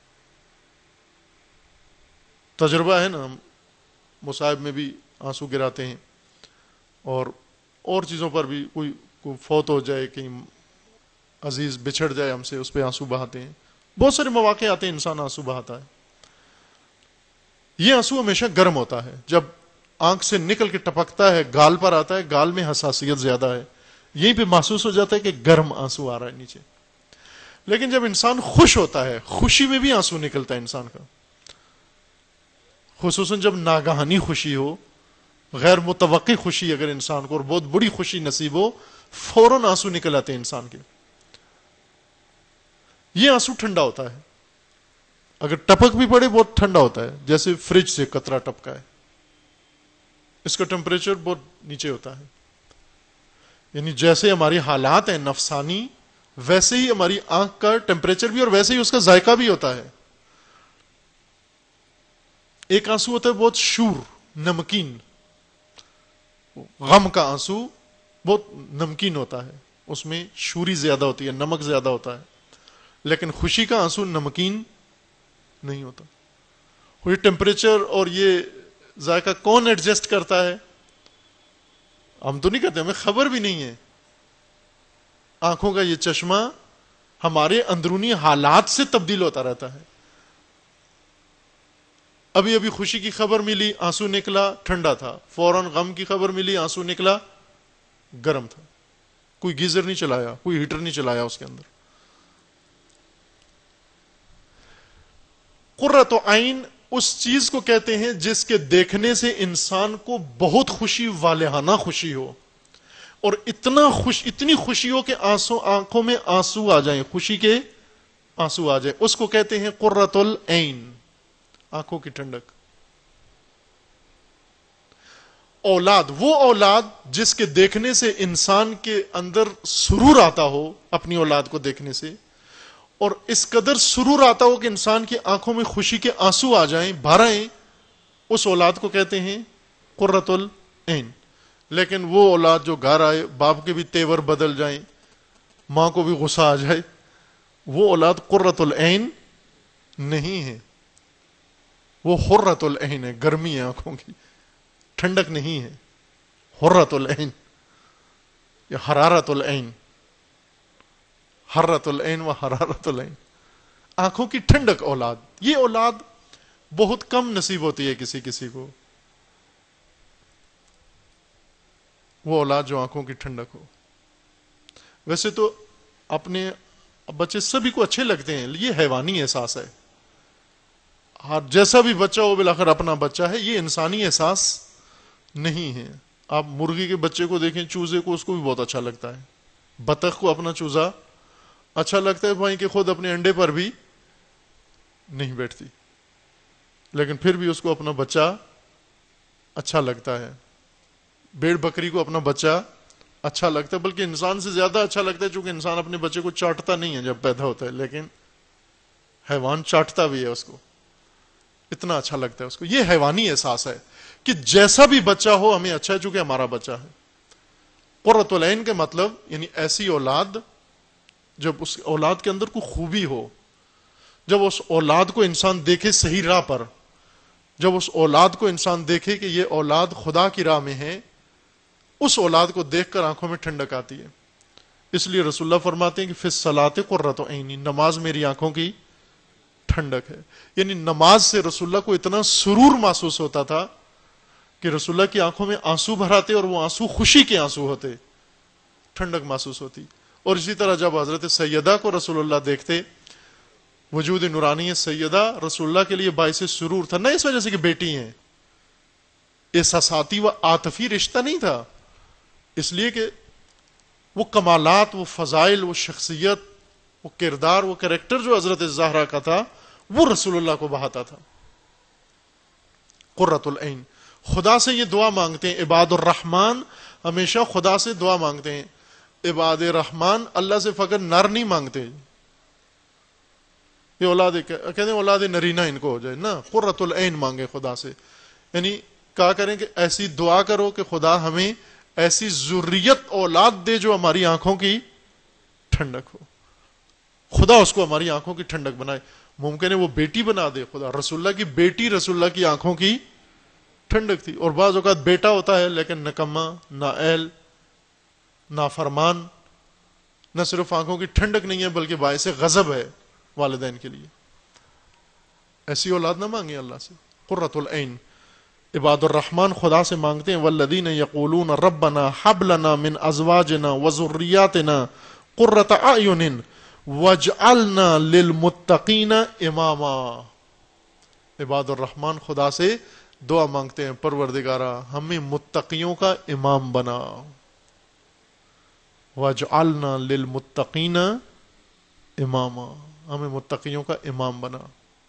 تجربہ ہے نا، ہم مصائب میں بھی آنسو گراتے ہیں، اور اور چیزوں پر بھی، کوئی کوئی فوت ہو جائے، کہیں عزیز بچھڑ جائے ہم سے، اس پہ آنسو بہاتے ہیں۔ بہت سارے مواقع آتے ہیں انسان آنسو بہاتا ہے۔ یہ آنسو ہمیشہ گرم ہوتا ہے، جب آنکھ سے نکل کے ٹپکتا ہے، گال پر آتا ہے، گال میں حساسیت زیادہ ہے، یہیں پہ محسوس ہو جاتا ہے کہ گرم آنسو آ رہا ہے نیچے۔ لیکن جب انسان خوش ہوتا ہے، خوشی میں بھی آنسو نکلتا ہے انسان کا، خصوصاً جب ناگہانی خوشی ہو، غیر متوقع خوشی اگر انسان کو، اور بہت بڑی خوشی نصیب ہو، فوراً آنسو نکل آتے ہیں انسان کے۔ یہ آنسو ٹھنڈا ہوتا ہے، اگر ٹپک بھی پڑے بہت ٹھنڈا ہوتا ہے، جیسے فریج سے قطرہ ٹپکا ہے، اس کا ٹمپریچر بہت نیچے ہوتا ہے۔ یعنی جیسے ہماری حالات ہیں نفسانی، ویسے ہی ہماری آنکھ کا ٹمپریچر بھی، اور ویسے ہی اس کا ذائقہ بھی ہوتا ہے۔ ایک آنسو ہوتا ہے بہت شور، نمکین، غم کا آنسو بہت نمکین ہوتا ہے، اس میں شوری زیادہ ہوتی ہے، نمک زیادہ ہوتا ہے۔ لیکن خوشی کا آنسو نمکین نہیں ہوتا۔ یہ ٹمپریچر اور یہ ذائقہ کون ایڈجسٹ کرتا ہے؟ ہم تو نہیں کرتے، ہمیں خبر بھی نہیں ہے۔ آنکھوں کا یہ چشمہ ہمارے اندرونی حالات سے تبدیل ہوتا رہتا ہے۔ ابھی ابھی خوشی کی خبر ملی، آنسو نکلا، ٹھنڈا تھا، فوراً غم کی خبر ملی، آنسو نکلا، گرم تھا، کوئی گیزر نہیں چلایا، کوئی ہیٹر نہیں چلایا اس کے اندر۔ قرۃ عین اس چیز کو کہتے ہیں جس کے دیکھنے سے انسان کو بہت خوشی، والہانہ خوشی ہو، اور اتنا خوش اتنی خوشی ہو کہ آنسو آنکھوں میں آنسو آ جائیں، خوشی کے آنسو آ جائیں، اس کو کہتے ہیں قرۃ العین، آنکھوں کی ٹھنڈک۔ اولاد، وہ اولاد جس کے دیکھنے سے انسان کے اندر سرور آتا ہو اپنی اولاد کو دیکھنے سے، اور اس قدر سرور آتا ہو کہ انسان کی آنکھوں میں خوشی کے آنسو آ جائیں، بھر آئیں، اس اولاد کو کہتے ہیں قرۃ العین۔ لیکن وہ اولاد جو گھر آئے، باپ کے بھی تیور بدل جائیں، ماں کو بھی غصہ آ جائے، وہ اولاد قرۃ العین نہیں ہے، وہ حرۃ العین ہے، گرمی ہے آنکھوں کی، ٹھنڈک نہیں ہے، حرۃ العین یا حرارت العین، حرۃ العین و حرارت العین، آنکھوں کی ٹھنڈک اولاد۔ یہ اولاد بہت کم نصیب ہوتی ہے کسی کسی کو، وہ اولاد جو آنکھوں کی ٹھنڈک ہو۔ ویسے تو اپنے بچے سبھی کو اچھے لگتے ہیں، یہ حیوانی احساس ہے، ہر جیسا بھی بچہ ہو بالآخر اپنا بچہ ہے، یہ انسانی احساس نہیں ہے۔ آپ مرغی کے بچے کو دیکھیں، چوزے کو، اس کو بھی بہت اچھا لگتا ہے، بطخ کو اپنا چوزا اچھا لگتا ہے بھائی کہ خود اپنے انڈے پر بھی نہیں بیٹھتی، لیکن پھر بھی اس کو اپنا بچہ اچھا لگتا ہے۔ بھیڑ بکری کو اپنا بچہ اچھا لگتا ہے، بلکہ انسان سے زیادہ اچھا لگتا ہے، چونکہ انسان اپنے بچے کو چاٹتا نہیں ہے جب پیدا ہوتا ہے، لیکن حیوان چاٹتا بھی ہے اس کو، اتنا اچھا لگتا ہے اس کو۔ یہ حیوانی احساس ہے کہ جیسا بھی بچہ ہو ہمیں اچھا ہے، چونکہ ہمارا بچہ ہے۔ قرۃ العین کے مطلب یعنی ایسی اولاد، جب اس اولاد کے اندر کوئی خوبی ہو، جب اس اولاد کو انسان دیکھے صحیح راہ پر، جب اس اولاد کو انسان دیکھے کہ یہ اولاد خدا کی راہ میں ہے، اس اولاد کو دیکھ کر آنکھوں میں ٹھنڈک آتی ہے۔ اس لیے رسول اللہ فرماتے ہیں کہ فی الصلاۃ قرۃ عینی، نماز میری آنکھوں کی ٹھنڈک ہے۔ یعنی نماز سے رسول اللہ کو اتنا سرور محسوس ہوتا تھا کہ رسول اللہ کی آنکھوں میں آنسو بھر آتے، اور وہ آنسو خوشی کے آنسو ہوتے، ٹھنڈک محسوس ہوتی۔ اور اسی طرح جب حضرت سیدہ کو رسول اللہ دیکھتے، وجود نورانی سیدہ رسول اللہ کے لیے باعث سرور تھا، نہ اس وجہ سے کہ بیٹی ہیں، احساساتی و عاطفی رشتہ نہیں تھا، اس لیے کہ وہ کمالات، وہ فضائل، وہ شخصیت، وہ کردار، وہ کریکٹر جو حضرت زہرا کا تھا، وہ رسول اللہ کو بہاتا تھا۔ قرۃ العین، خدا سے یہ دعا مانگتے ہیں عباد الرحمن، ہمیشہ خدا سے دعا مانگتے ہیں۔ عباد رحمان اللہ سے فقط نر نہیں مانگتے، یہ اولاد کہتے ہیں اولاد نرینہ ان کو ہو جائے نا، قرۃ العین مانگے خدا سے، یعنی کہا کریں کہ ایسی دعا کرو کہ خدا ہمیں ایسی ذریت اولاد دے جو ہماری آنکھوں کی ٹھنڈک ہو، خدا اس کو ہماری آنکھوں کی ٹھنڈک بنائے۔ ممکن ہے وہ بیٹی بنا دے خدا، رسول اللہ کی بیٹی رسول اللہ کی آنکھوں کی ٹھنڈک تھی۔ اور بعض اوقات بیٹا ہوتا ہے لیکن نکما، نااہل، نافرمان، نہ صرف آنکھوں کی ٹھنڈک نہیں ہے بلکہ باعث غضب ہے والدین کے لیے، ایسی اولاد نہ مانگے اللہ سے۔ قرۃ العین، عباد الرحمن خدا سے مانگتے ہیں والذین یقولون ربنا ہب لنا من ازواجنا وذریاتنا قرۃ اعین واجعلنا للمتقین اماما۔ عباد الرحمن خدا سے دعا مانگتے ہیں پروردگارا ہمیں متقیوں کا امام بنا، واجعلنا للمتقین اماما، ہمیں متقیوں کا امام بنا۔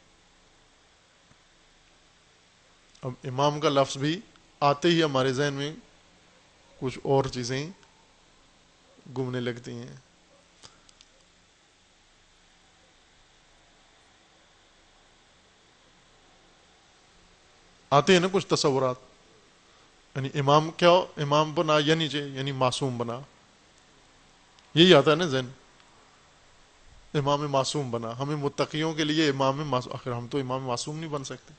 اب امام کا لفظ بھی آتے ہی ہمارے ذہن میں کچھ اور چیزیں گھومنے لگتی ہیں۔ آتے ہیں نا کچھ تصورات، یعنی امام کیا ہو؟ امام بنا یعنی چاہیے یعنی معصوم بنا، یہی آتا ہے نا ذہن، امام معصوم بنا، ہمیں متقیوں کے لیے امام معصوم، آخر ہم تو امام معصوم نہیں بن سکتے۔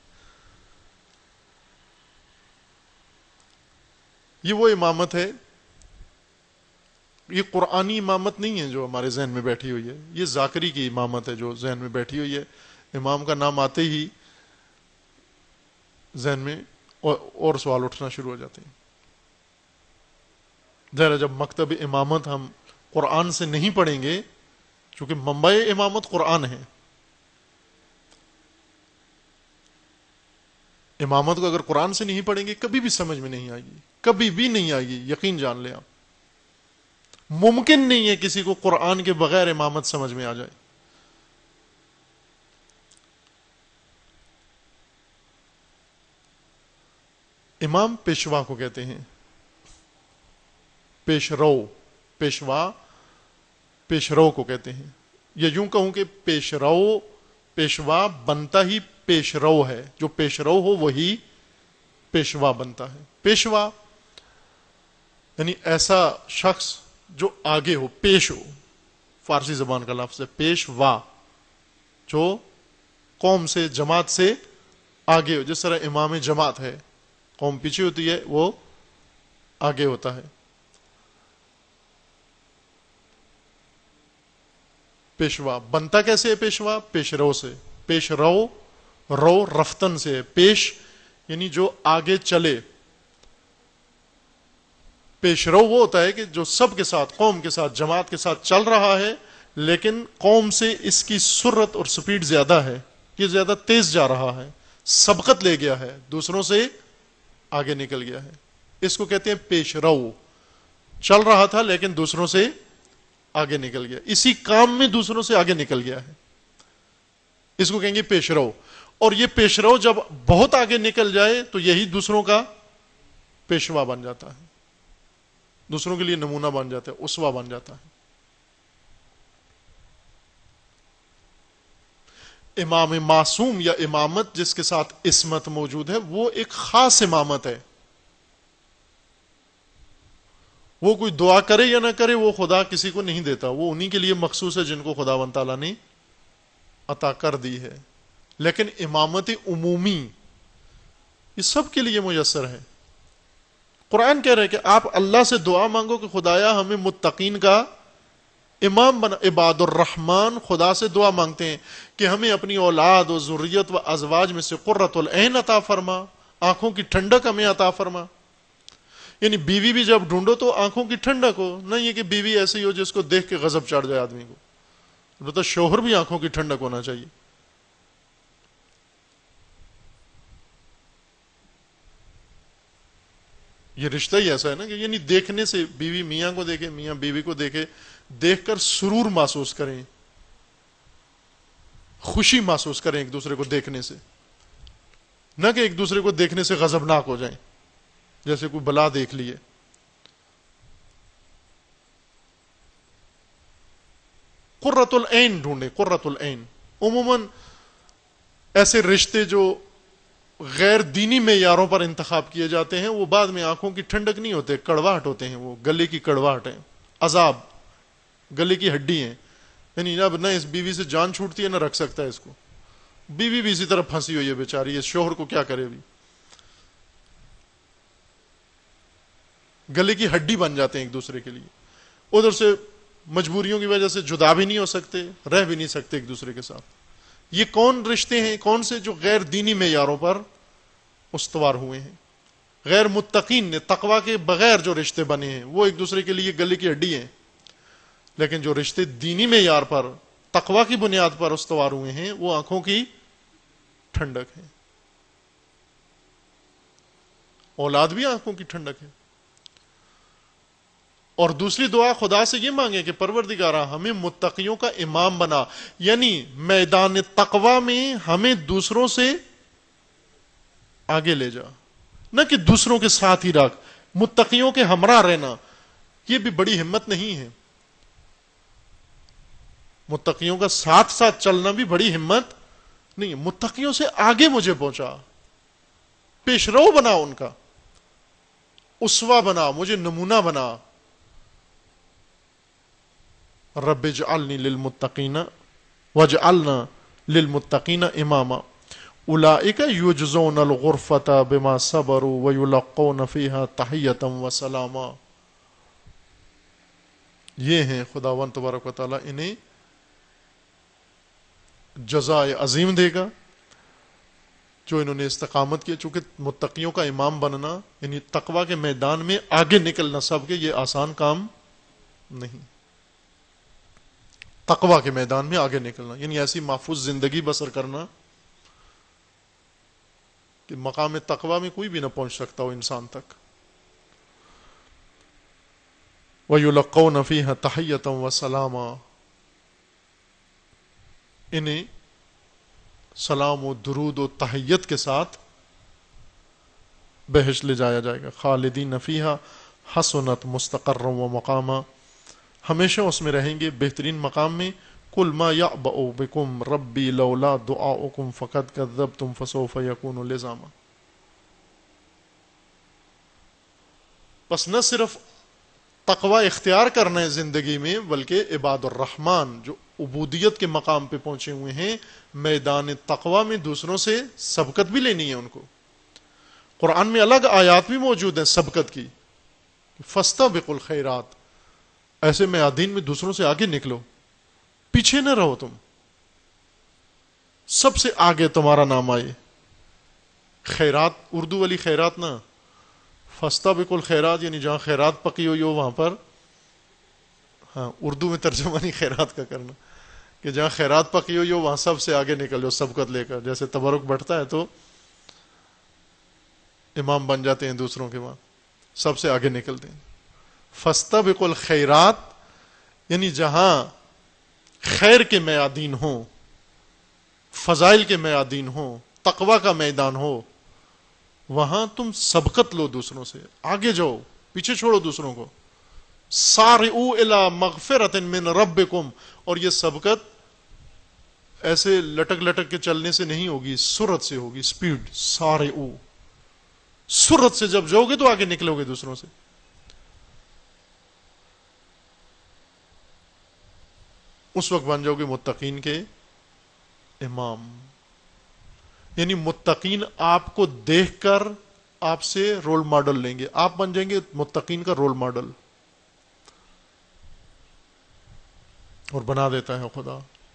یہ وہ امامت ہے، یہ قرآنی امامت نہیں ہے جو ہمارے ذہن میں بیٹھی ہوئی ہے، یہ ذاکری کی امامت ہے جو ذہن میں بیٹھی ہوئی ہے۔ امام کا نام آتے ہی ذہن میں اور, اور سوال اٹھنا شروع ہو جاتے ہیں. ظاہر ہے جب مکتب امامت ہم قرآن سے نہیں پڑھیں گے، چونکہ منبع امامت قرآن ہے، امامت کو اگر قرآن سے نہیں پڑھیں گے کبھی بھی سمجھ میں نہیں آئے گی، کبھی بھی نہیں آئے گی، یقین جان لیں آپ. ممکن نہیں ہے کسی کو قرآن کے بغیر امامت سمجھ میں آ جائے. امام پیشوا کو کہتے ہیں، پیشرو، پیشوا پیشرو کو کہتے ہیں. یا یوں کہوں کہ پیشرو، پیشوا بنتا ہی پیشرو ہے، جو پیشرو ہو وہی پیشوا بنتا ہے. پیشوا یعنی ایسا شخص جو آگے ہو، پیش ہو، فارسی زبان کا لفظ ہے پیشوا، جو قوم سے، جماعت سے آگے ہو. جس طرح امام جماعت ہے، قوم پیچھے ہوتی ہے، وہ آگے ہوتا ہے. پیشوا بنتا کیسے ہے؟ پیشوا پیشرو سے، پیش رو، رو رفتن سے ہے، پیش یعنی جو آگے چلے. پیشرو وہ ہوتا ہے کہ جو سب کے ساتھ، قوم کے ساتھ، جماعت کے ساتھ چل رہا ہے، لیکن قوم سے اس کی سرعت اور سپیڈ زیادہ ہے، یہ زیادہ تیز جا رہا ہے، سبقت لے گیا ہے، دوسروں سے آگے نکل گیا ہے. اس کو کہتے ہیں پیشرو. چل رہا تھا لیکن دوسروں سے آگے نکل گیا، اسی کام میں دوسروں سے آگے نکل گیا ہے، اس کو کہیں گے پیشرو. اور یہ پیشرو جب بہت آگے نکل جائے تو یہی دوسروں کا پیشوا بن جاتا ہے، دوسروں کے لیے نمونہ بن جاتا ہے، اسوہ بن جاتا ہے. امام معصوم یا امامت جس کے ساتھ عصمت موجود ہے، وہ ایک خاص امامت ہے. وہ کوئی دعا کرے یا نہ کرے، وہ خدا کسی کو نہیں دیتا، وہ انہی کے لیے مخصوص ہے جن کو خداوند تعالیٰ نے عطا کر دی ہے. لیکن امامت عمومی یہ سب کے لیے میسر ہے. قرآن کہہ رہے کہ آپ اللہ سے دعا مانگو کہ خدایا ہمیں متقین کا امام بنا. عباد الرحمن خدا سے دعا مانگتے ہیں کہ ہمیں اپنی اولاد و ذریت و ازواج میں سے قرۃ العین عطا فرما، آنکھوں کی ٹھنڈک ہمیں عطا فرما. یعنی بیوی بھی جب ڈھونڈو تو آنکھوں کی ٹھنڈک ہو، نہ یہ کہ بیوی ایسی ہو جس کو دیکھ کے غضب چڑھ جائے آدمی کو. البتہ شوہر بھی آنکھوں کی ٹھنڈک ہونا چاہیے. یہ رشتہ ہی ایسا ہے نا کہ یعنی دیکھنے سے، بیوی میاں کو دیکھے، میاں بیوی کو دیکھے، دیکھ کر سرور محسوس کریں، خوشی محسوس کریں ایک دوسرے کو دیکھنے سے، نہ کہ ایک دوسرے کو دیکھنے سے غضبناک ہو جائیں جیسے کوئی بلا دیکھ لیے. قرۃ العین ڈھونڈے، قرۃ العین. عموماً ایسے رشتے جو غیر دینی معیاروں پر انتخاب کیے جاتے ہیں وہ بعد میں آنکھوں کی ٹھنڈک نہیں ہوتے، کڑواہٹ ہوتے ہیں، وہ گلے کی کڑواہٹ ہے، عذاب، گلے کی ہڈی ہیں. یعنی اب نہ اس بیوی سے جان چھوٹتی ہے نہ رکھ سکتا ہے اس کو، بیوی بھی اسی طرح پھنسی ہوئی ہے بیچاری، اس شوہر کو کیا کرے بھی. گلے کی ہڈی بن جاتے ہیں ایک دوسرے کے لیے. ادھر سے مجبوریوں کی وجہ سے جدا بھی نہیں ہو سکتے، رہ بھی نہیں سکتے ایک دوسرے کے ساتھ. یہ کون رشتے ہیں؟ کون سے؟ جو غیر دینی معیاروں پر استوار ہوئے ہیں. غیر متقین نے تقوی کے بغیر جو رشتے بنے ہیں وہ ایک دوسرے کے لیے گلے کی ہڈی ہیں. لیکن جو رشتے دینی معیار پر، تقوی کی بنیاد پر استوار ہوئے ہیں وہ آنکھوں کی ٹھنڈک ہے. اولاد بھی آنکھوں کی ٹھنڈک ہے. اور دوسری دعا خدا سے یہ مانگے کہ پروردگارا ہمیں متقیوں کا امام بنا، یعنی میدان تقوی میں ہمیں دوسروں سے آگے لے جا، نہ کہ دوسروں کے ساتھ ہی رکھ. متقیوں کے ہمراہ رہنا یہ بھی بڑی ہمت نہیں ہے. متقیوں کا ساتھ ساتھ چلنا بھی بڑی ہمت نہیں ہے. متقیوں سے آگے مجھے پہنچا، پیشرو بنا، ان کا اسوہ بنا، مجھے نمونہ بنا. رب اجعلنی للمتقین واجعلنا للمتقین اماما اولئک یجزون الغرفۃ بما صبروا ویلقون فیہا تحیۃ وسلاما. یہ ہیں خداوند تبارک و تعالی انہیں جزائے عظیم دے گا جو انہوں نے استقامت کی. چونکہ متقیوں کا امام بننا یعنی تقوی کے میدان میں آگے نکلنا سب کے، یہ آسان کام نہیں. تقوی کے میدان میں آگے نکلنا یعنی ایسی محفوظ زندگی بسر کرنا کہ مقام تقوی میں کوئی بھی نہ پہنچ سکتا ہو انسان تک. وَيُلَقَّوْنَ فِيهَا تَحِيَّةً وَسَلَامًا، انہیں سلام و درود و تحیت کے ساتھ بہشت لے جایا جائے گا. خالدین فیہا حسنت مستقرا و مقاما، ہمیشہ اس میں رہیں گے بہترین مقام میں. قل ما یعبأ بکم ربی لولا دعاؤکم فقد کذبتم فسوف یکون لزاما. بس نہ صرف تقوی اختیار کرنا ہے زندگی میں، بلکہ عباد الرحمن جو عبودیت کے مقام پہ پہنچے ہوئے ہیں، میدان تقوی میں دوسروں سے سبقت بھی لینی ہے ان کو. قرآن میں الگ آیات بھی موجود ہیں سبقت کی. فاستبقوا الخیرات، ایسے میادین میں دوسروں سے آگے نکلو، پیچھے نہ رہو، تم سب سے آگے تمہارا نام آئے. خیرات اردو والی خیرات نہ، فاستبقوا الخیرات یعنی جہاں خیرات پکی ہوئی ہو وہاں پر، ہاں اردو میں ترجمہ نہیں خیرات کا کرنا، کہ جہاں خیرات پکی ہوئی ہو وہاں سب سے آگے نکل جاؤ سبقت لے کر. جیسے تبرک بڑھتا ہے تو امام بن جاتے ہیں دوسروں کے، وہاں سب سے آگے نکلتے ہیں. فاستبقوا الخیرات یعنی جہاں خیر کے میادین ہوں، فضائل کے میادین ہوں، تقوی کا میدان ہو، وہاں تم سبقت لو دوسروں سے، آگے جاؤ، پیچھے چھوڑو دوسروں کو. سارعوا الی مغفرۃ من ربکم، اور یہ سبقت ایسے لٹک لٹک کے چلنے سے نہیں ہوگی، سرعت سے ہوگی، سپیڈ. سارعوا، سرعت سے جب جاؤ گے تو آگے نکلو گے دوسروں سے. اس وقت بن جاؤ گے متقین کے امام. یعنی متقین آپ کو دیکھ کر آپ سے رول ماڈل لیں گے، آپ بن جائیں گے متقین کا رول ماڈل. اور بنا دیتا ہے خدا.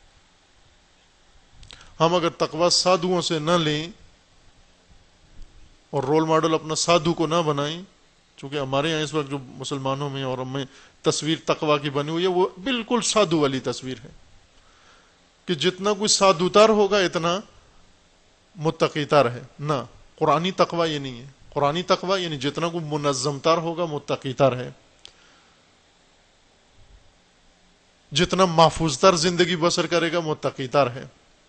ہم اگر تقوی سادھوؤں سے نہ لیں اور رول ماڈل اپنا سادھو کو نہ بنائیں، چونکہ ہمارے یہاں اس وقت جو مسلمانوں میں اور ہمیں تصویر تقوی کی بنی ہوئی ہے وہ بالکل سادھو والی تصویر ہے، کہ جتنا کوئی سادھو تر ہوگا اتنا متقی تر ہے. نہ، قرآنی تقوی یہ نہیں ہے. قرآنی تقوی یعنی جتنا کوئی منظم تر ہوگا متقی تر ہے، جتنا محفوظ تر زندگی بسر کرے گا متقی تر ہے،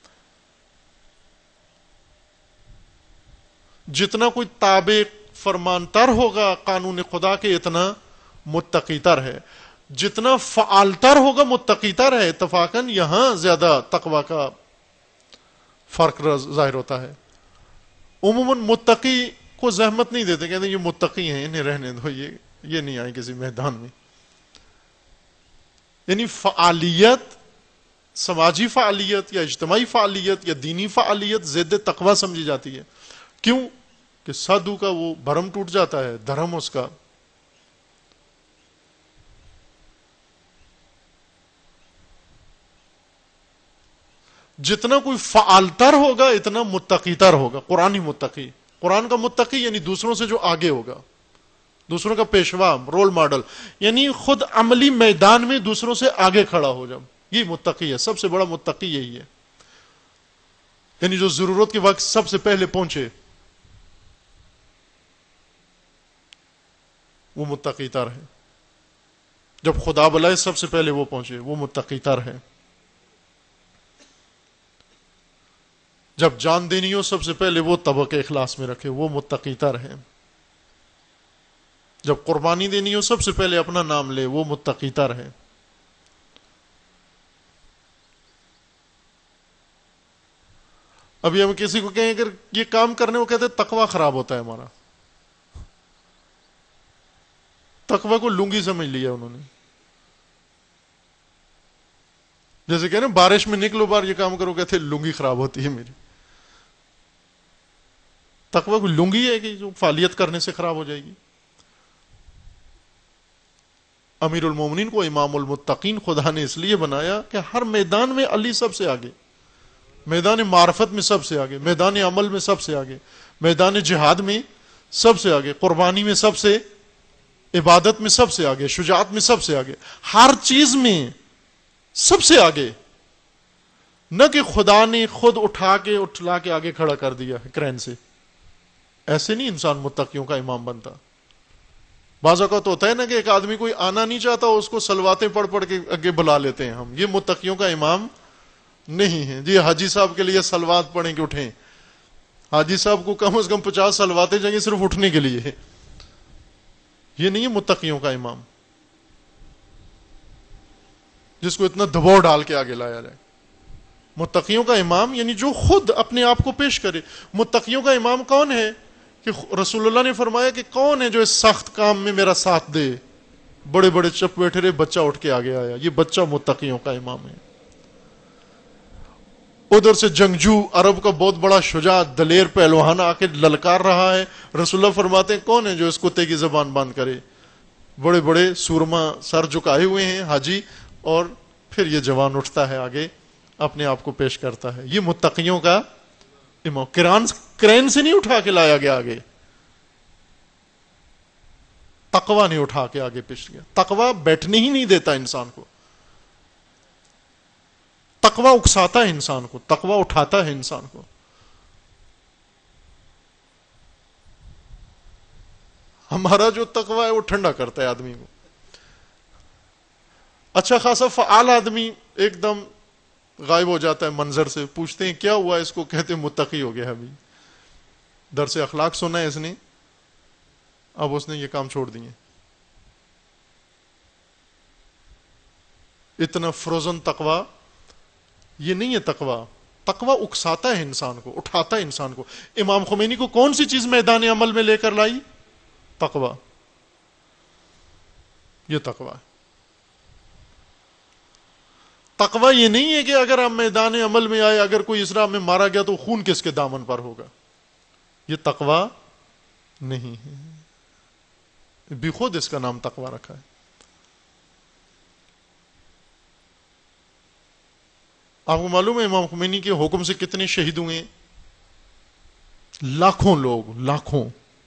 جتنا کوئی تابع فرمان تر ہوگا قانون خدا کے اتنا متقی تر ہے، جتنا فعال تر ہوگا متقی تر ہے. اتفاقاً یہاں زیادہ تقوی کا فرق ظاہر ہوتا ہے. عموماً متقی کو زحمت نہیں دیتے، کہتے ہیں یہ متقی ہیں انہیں رہنے دو، یہ یہ نہیں آئے کسی میدان میں. یعنی فعالیت، سماجی فعالیت یا اجتماعی فعالیت یا دینی فعالیت ضد تقوی سمجھی جاتی ہے. کیوں؟ کہ سادھو کا وہ بھرم ٹوٹ جاتا ہے، دھرم اس کا. جتنا کوئی فعال تر ہوگا اتنا متقی تر ہوگا. قرآنی متقی، قرآن کا متقی یعنی دوسروں سے جو آگے ہوگا، دوسروں کا پیشوا، رول ماڈل، یعنی خود عملی میدان میں دوسروں سے آگے کھڑا ہو جب، یہ متقی ہے. سب سے بڑا متقی یہی ہے، یعنی جو ضرورت کے وقت سب سے پہلے پہنچے وہ متقی تر ہے. جب خدا بلائے سب سے پہلے وہ پہنچے وہ متقی تر ہے. جب جان دینی ہو سب سے پہلے وہ طبق اخلاص میں رکھے وہ متقی تر ہے. جب قربانی دینی ہو سب سے پہلے اپنا نام لے وہ متقی تر ہے. ابھی ہم کسی کو کہیں اگر یہ کام کرنے وہ کہتے ہیں تقوی خراب ہوتا ہے ہمارا. تقوی کو لنگی سمجھ لیا انہوں نے. جیسے کہ نا بارش میں نکلو بار یہ کام کرو، کہتے لنگی خراب ہوتی ہے میری. تقوی کو لنگی ہے کہ جو فعالیت کرنے سے خراب ہو جائے گی. امیر المومنین کو امام المتقین خدا نے اس لیے بنایا کہ ہر میدان میں علی سب سے آگے. میدان معرفت میں سب سے آگے، میدان عمل میں سب سے آگے، میدان جہاد میں سب سے آگے، قربانی میں سب سے، عبادت میں سب سے آگے، شجاعت میں سب سے آگے، ہر چیز میں سب سے آگے۔ نہ کہ خدا نے خود اٹھا کے اٹھلا کے آگے کھڑا کر دیا ہے کرین سے، ایسے نہیں انسان متقیوں کا امام بنتا۔ بعض اوقات ہوتا ہے نا کہ ایک آدمی کوئی آنا نہیں چاہتا، اس کو سلواتیں پڑھ پڑھ کے آگے بلا لیتے ہیں ہم، یہ متقیوں کا امام نہیں ہے۔ جی حاجی صاحب کے لیے سلوات پڑھیں کہ اٹھیں، حاجی صاحب کو کم از کم پچاس سلواتیں چاہیے صرف اٹھنے کے لیے، یہ نہیں ہے متقیوں کا امام جس کو اتنا دباؤ ڈال کے آگے لایا جائے۔ متقیوں کا امام یعنی جو خود اپنے آپ کو پیش کرے۔ متقیوں کا امام کون ہے؟ کہ رسول اللہ نے فرمایا کہ کون ہے جو اس سخت کام میں میرا ساتھ دے؟ بڑے بڑے چپ بیٹھے رہے، بچہ اٹھ کے آگے آیا، یہ بچہ متقیوں کا امام ہے۔ ادھر سے جنگجو عرب کا بہت بڑا شجاع دلیر پہلوان آ کے للکار رہا ہے، رسول اللہ فرماتے ہیں کون ہے جو اس کتے کی زبان بند کرے؟ بڑے بڑے سورما سر جھکائے ہوئے ہیں حاجی، اور پھر یہ جوان اٹھتا ہے آگے اپنے آپ کو پیش کرتا ہے۔ یہ متقیوں کا امام، کران کرین سے نہیں اٹھا کے لایا گیا آگے، تقوی نہیں اٹھا کے آگے پیش کیا۔ تقوی بیٹھنے ہی نہیں دیتا انسان کو، تقوی اکساتا ہے انسان کو، تقوی اٹھاتا ہے انسان کو۔ ہمارا جو تقوی ہے وہ ٹھنڈا کرتا ہے آدمی کو۔ اچھا خاصا فعال آدمی ایک دم غائب ہو جاتا ہے منظر سے، پوچھتے ہیں کیا ہوا اس کو، کہتے ہیں متقی ہو گیا، ابھی درس اخلاق سنا ہے اس نے، اب اس نے یہ کام چھوڑ دیے۔ اتنا فروزن تقوی یہ نہیں ہے تقوی۔ تقوی اکساتا ہے انسان کو، اٹھاتا ہے انسان کو۔ امام خمینی کو کون سی چیز میدان عمل میں لے کر لائی؟ تقوی۔ یہ تقوی ہے۔ تقوی یہ نہیں ہے کہ اگر ہم میدان عمل میں آئے، اگر کوئی اسرا میں مارا گیا تو خون کس کے دامن پر ہوگا، یہ تقوی نہیں ہے، بھی خود اس کا نام تقوی رکھا ہے۔ آپ کو معلوم ہے امام خمینی کے حکم سے کتنے شہید ہوئے؟ لاکھوں لوگ، لاکھوں۔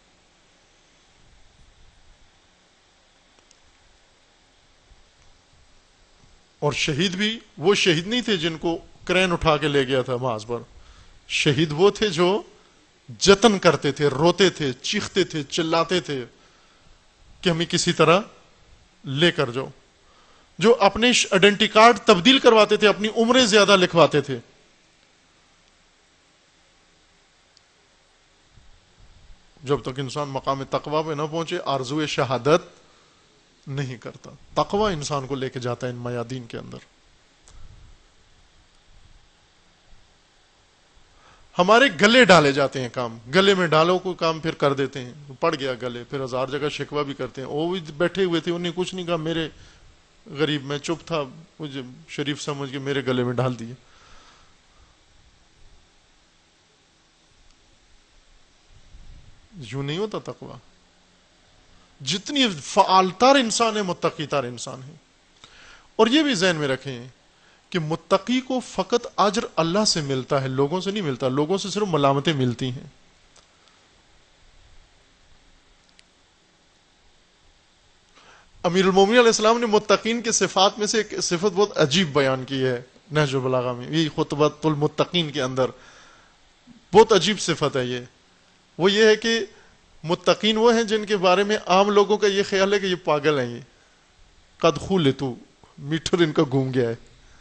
اور شہید بھی وہ شہید نہیں تھے جن کو کرین اٹھا کے لے گیا تھا محاذ پر، شہید وہ تھے جو جتن کرتے تھے، روتے تھے، چیختے تھے، چلاتے تھے کہ ہمیں کسی طرح لے کر جاؤ، جو اپنے آئیڈینٹی کارڈ تبدیل کرواتے تھے، اپنی عمریں زیادہ لکھواتے تھے۔ جب تک انسان مقام تقوی پہ نہ پہنچے آرزو شہادت نہیں کرتا۔ تقوی انسان کو لے کے جاتا ہے ان میادین کے اندر۔ ہمارے گلے ڈالے جاتے ہیں کام، گلے میں ڈالو کوئی کام پھر کر دیتے ہیں، پڑ گیا گلے، پھر ہزار جگہ شکوہ بھی کرتے ہیں۔ وہ بھی بیٹھے ہوئے تھے، انہیں کچھ نہیں کہا، میرے غریب میں چپ تھا، مجھے شریف سمجھ کے میرے گلے میں ڈال دیا۔ یوں نہیں ہوتا تقوی۔ جتنی فعال تر انسان ہے متقی تر انسان ہے۔ اور یہ بھی ذہن میں رکھیں کہ متقی کو فقط اجر اللہ سے ملتا ہے، لوگوں سے نہیں ملتا، لوگوں سے صرف ملامتیں ملتی ہیں۔ امیر المومنین علیہ السلام نے متقین کے صفات میں سے ایک صفت بہت عجیب بیان کی ہے نہج البلاغہ میں، یہ خطبۃ المتقین کے اندر بہت عجیب صفت ہے یہ۔ وہ یہ ہے کہ متقین وہ ہیں جن کے بارے میں عام لوگوں کا یہ خیال ہے کہ یہ پاگل ہیں، یہ قد خولتو، میٹر ان کا گھوم گیا ہے۔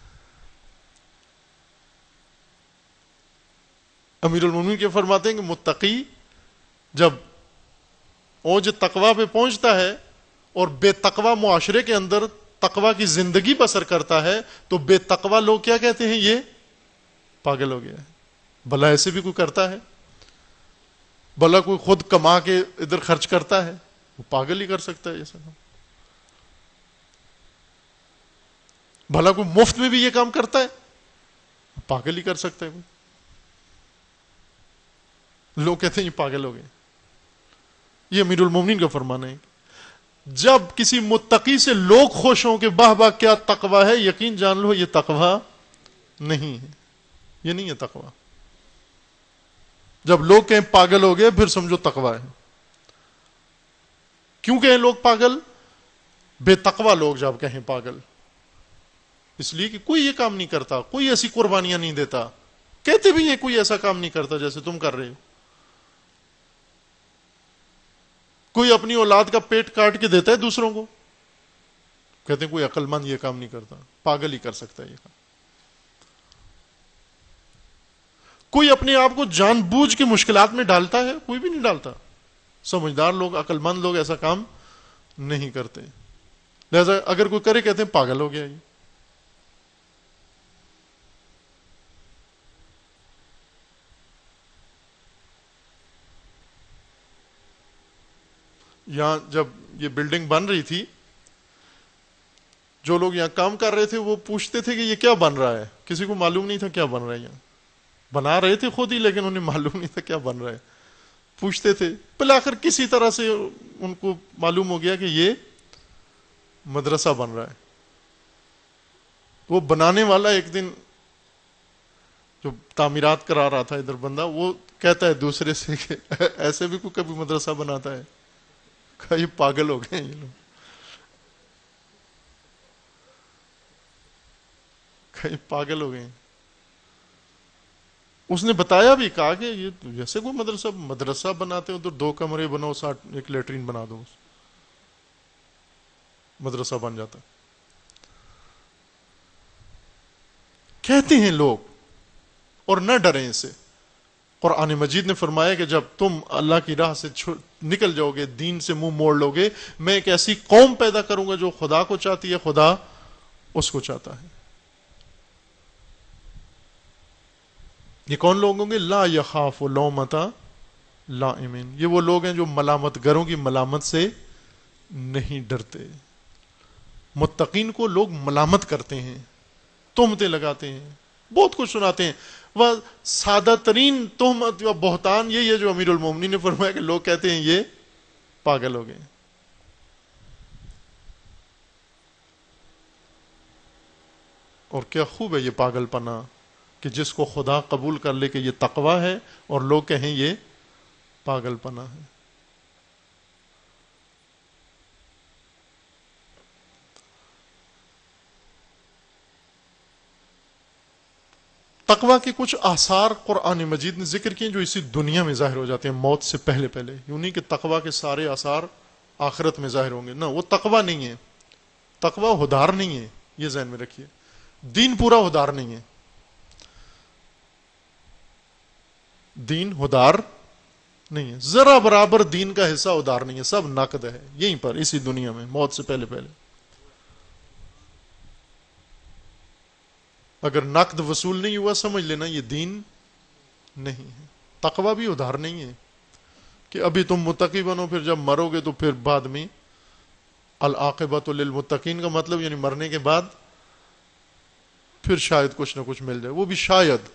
امیر المومنین کے فرماتے ہیں کہ متقی جب اوج تقوی پہ پہنچتا ہے اور بے تقوی معاشرے کے اندر تقوی کی زندگی بسر کرتا ہے تو بے تقوی لوگ کیا کہتے ہیں؟ یہ پاگل ہو گیا ہے۔ بھلا ایسے بھی کوئی کرتا ہے؟ بھلا کوئی خود کما کے ادھر خرچ کرتا ہے؟ وہ پاگل ہی کر سکتا ہے یہ سب۔ بھلا کوئی مفت میں بھی یہ کام کرتا ہے؟ پاگل ہی کر سکتا ہے۔ لوگ کہتے ہیں یہ پاگل ہو گئے۔ یہ امیر المومنین کا فرمانا ہے۔ جب کسی متقی سے لوگ خوش ہوں کہ واہ واہ کیا تقوی ہے، یقین جان لو یہ تقوی نہیں ہے۔ یہ نہیں ہے تقوی. جب لوگ کہیں پاگل ہو گئے پھر سمجھو تقوی ہے. کیوں کہیں لوگ پاگل؟ بے تقوی لوگ جب کہیں پاگل، اس لیے کہ کوئی یہ کام نہیں کرتا، کوئی ایسی قربانیاں نہیں دیتا، کہتے بھی یہ کوئی ایسا کام نہیں کرتا جیسے تم کر رہے ہو. کوئی اپنی اولاد کا پیٹ کاٹ کے دیتا ہے دوسروں کو، کہتے ہیں کوئی عقل مند یہ کام نہیں کرتا، پاگل ہی کر سکتا ہے یہ کام. کوئی اپنے آپ کو جان بوجھ کے مشکلات میں ڈالتا ہے؟ کوئی بھی نہیں ڈالتا. سمجھدار لوگ، عقل مند لوگ ایسا کام نہیں کرتے. لہذا اگر کوئی کرے کہتے ہیں پاگل ہو گیا یہ. یہاں جب یہ بلڈنگ بن رہی تھی، جو لوگ یہاں کام کر رہے تھے وہ پوچھتے تھے کہ یہ کیا بن رہا ہے. کسی کو معلوم نہیں تھا کیا بن رہا ہے. یہاں بنا رہے تھے خود ہی، لیکن انہیں معلوم نہیں تھا کیا بن رہا ہے. پوچھتے تھے، پھر آخر کسی طرح سے ان کو معلوم ہو گیا کہ یہ مدرسہ بن رہا ہے. وہ بنانے والا ایک دن جو تعمیرات کرا رہا تھا ادھر بندہ، وہ کہتا ہے دوسرے سے کہ ایسے بھی کوئی کبھی مدرسہ بناتا ہے؟ کہا یہ پاگل ہو گئے ہیں یہ لوگ. کہا یہ پاگل ہو گئے ہیں. اس نے بتایا بھی، کہا کہ یہ جیسے کوئی مدرسہ مدرسہ بناتے ہو تو دو کمرے بناؤ، ساتھ ایک لیٹرین بنا دو، مدرسہ بن جاتا. کہتے ہیں لوگ، اور نہ ڈریں اس سے. قرآن مجید نے فرمایا کہ جب تم اللہ کی راہ سے نکل جاؤ گے، دین سے منہ موڑ لو گے، میں ایک ایسی قوم پیدا کروں گا جو خدا کو چاہتی ہے، خدا اس کو چاہتا ہے. یہ کون لوگ ہوں گے؟ لا یخاف لومۃ لائم، یہ وہ لوگ ہیں جو ملامت گروں کی ملامت سے نہیں ڈرتے. متقین کو لوگ ملامت کرتے ہیں، تہمتیں لگاتے ہیں، بہت کچھ سناتے ہیں. وہ سادہ ترین تہمت و بہتان یہی ہے جو امیر المومنین نے فرمایا کہ لوگ کہتے ہیں یہ پاگل ہو گئے. اور کیا خوب ہے یہ پاگل پنا کہ جس کو خدا قبول کر لے کہ یہ تقوی ہے اور لوگ کہیں یہ پاگل پنا ہے. تقوی کے کچھ آثار قرآن مجید نے ذکر کیے جو اسی دنیا میں ظاہر ہو جاتے ہیں موت سے پہلے پہلے. یوں نہیں کہ تقوی کے سارے آثار آخرت میں ظاہر ہوں گے، نہ، وہ تقوی نہیں ہے. تقوی ہدار نہیں ہے، یہ ذہن میں رکھیے. دین پورا ہدار نہیں ہے. دین ہدار نہیں ہے، ذرا برابر دین کا حصہ ادار نہیں ہے، سب نقد ہے یہیں پر اسی دنیا میں موت سے پہلے پہلے. اگر نقد وصول نہیں ہوا سمجھ لینا یہ دین نہیں ہے. تقوی بھی ادھار نہیں ہے کہ ابھی تم متقی بنو پھر جب مرو گے تو پھر بعد میں العاقبۃ للمتقین کا مطلب یعنی مرنے کے بعد پھر شاید کچھ نہ کچھ مل جائے، وہ بھی شاید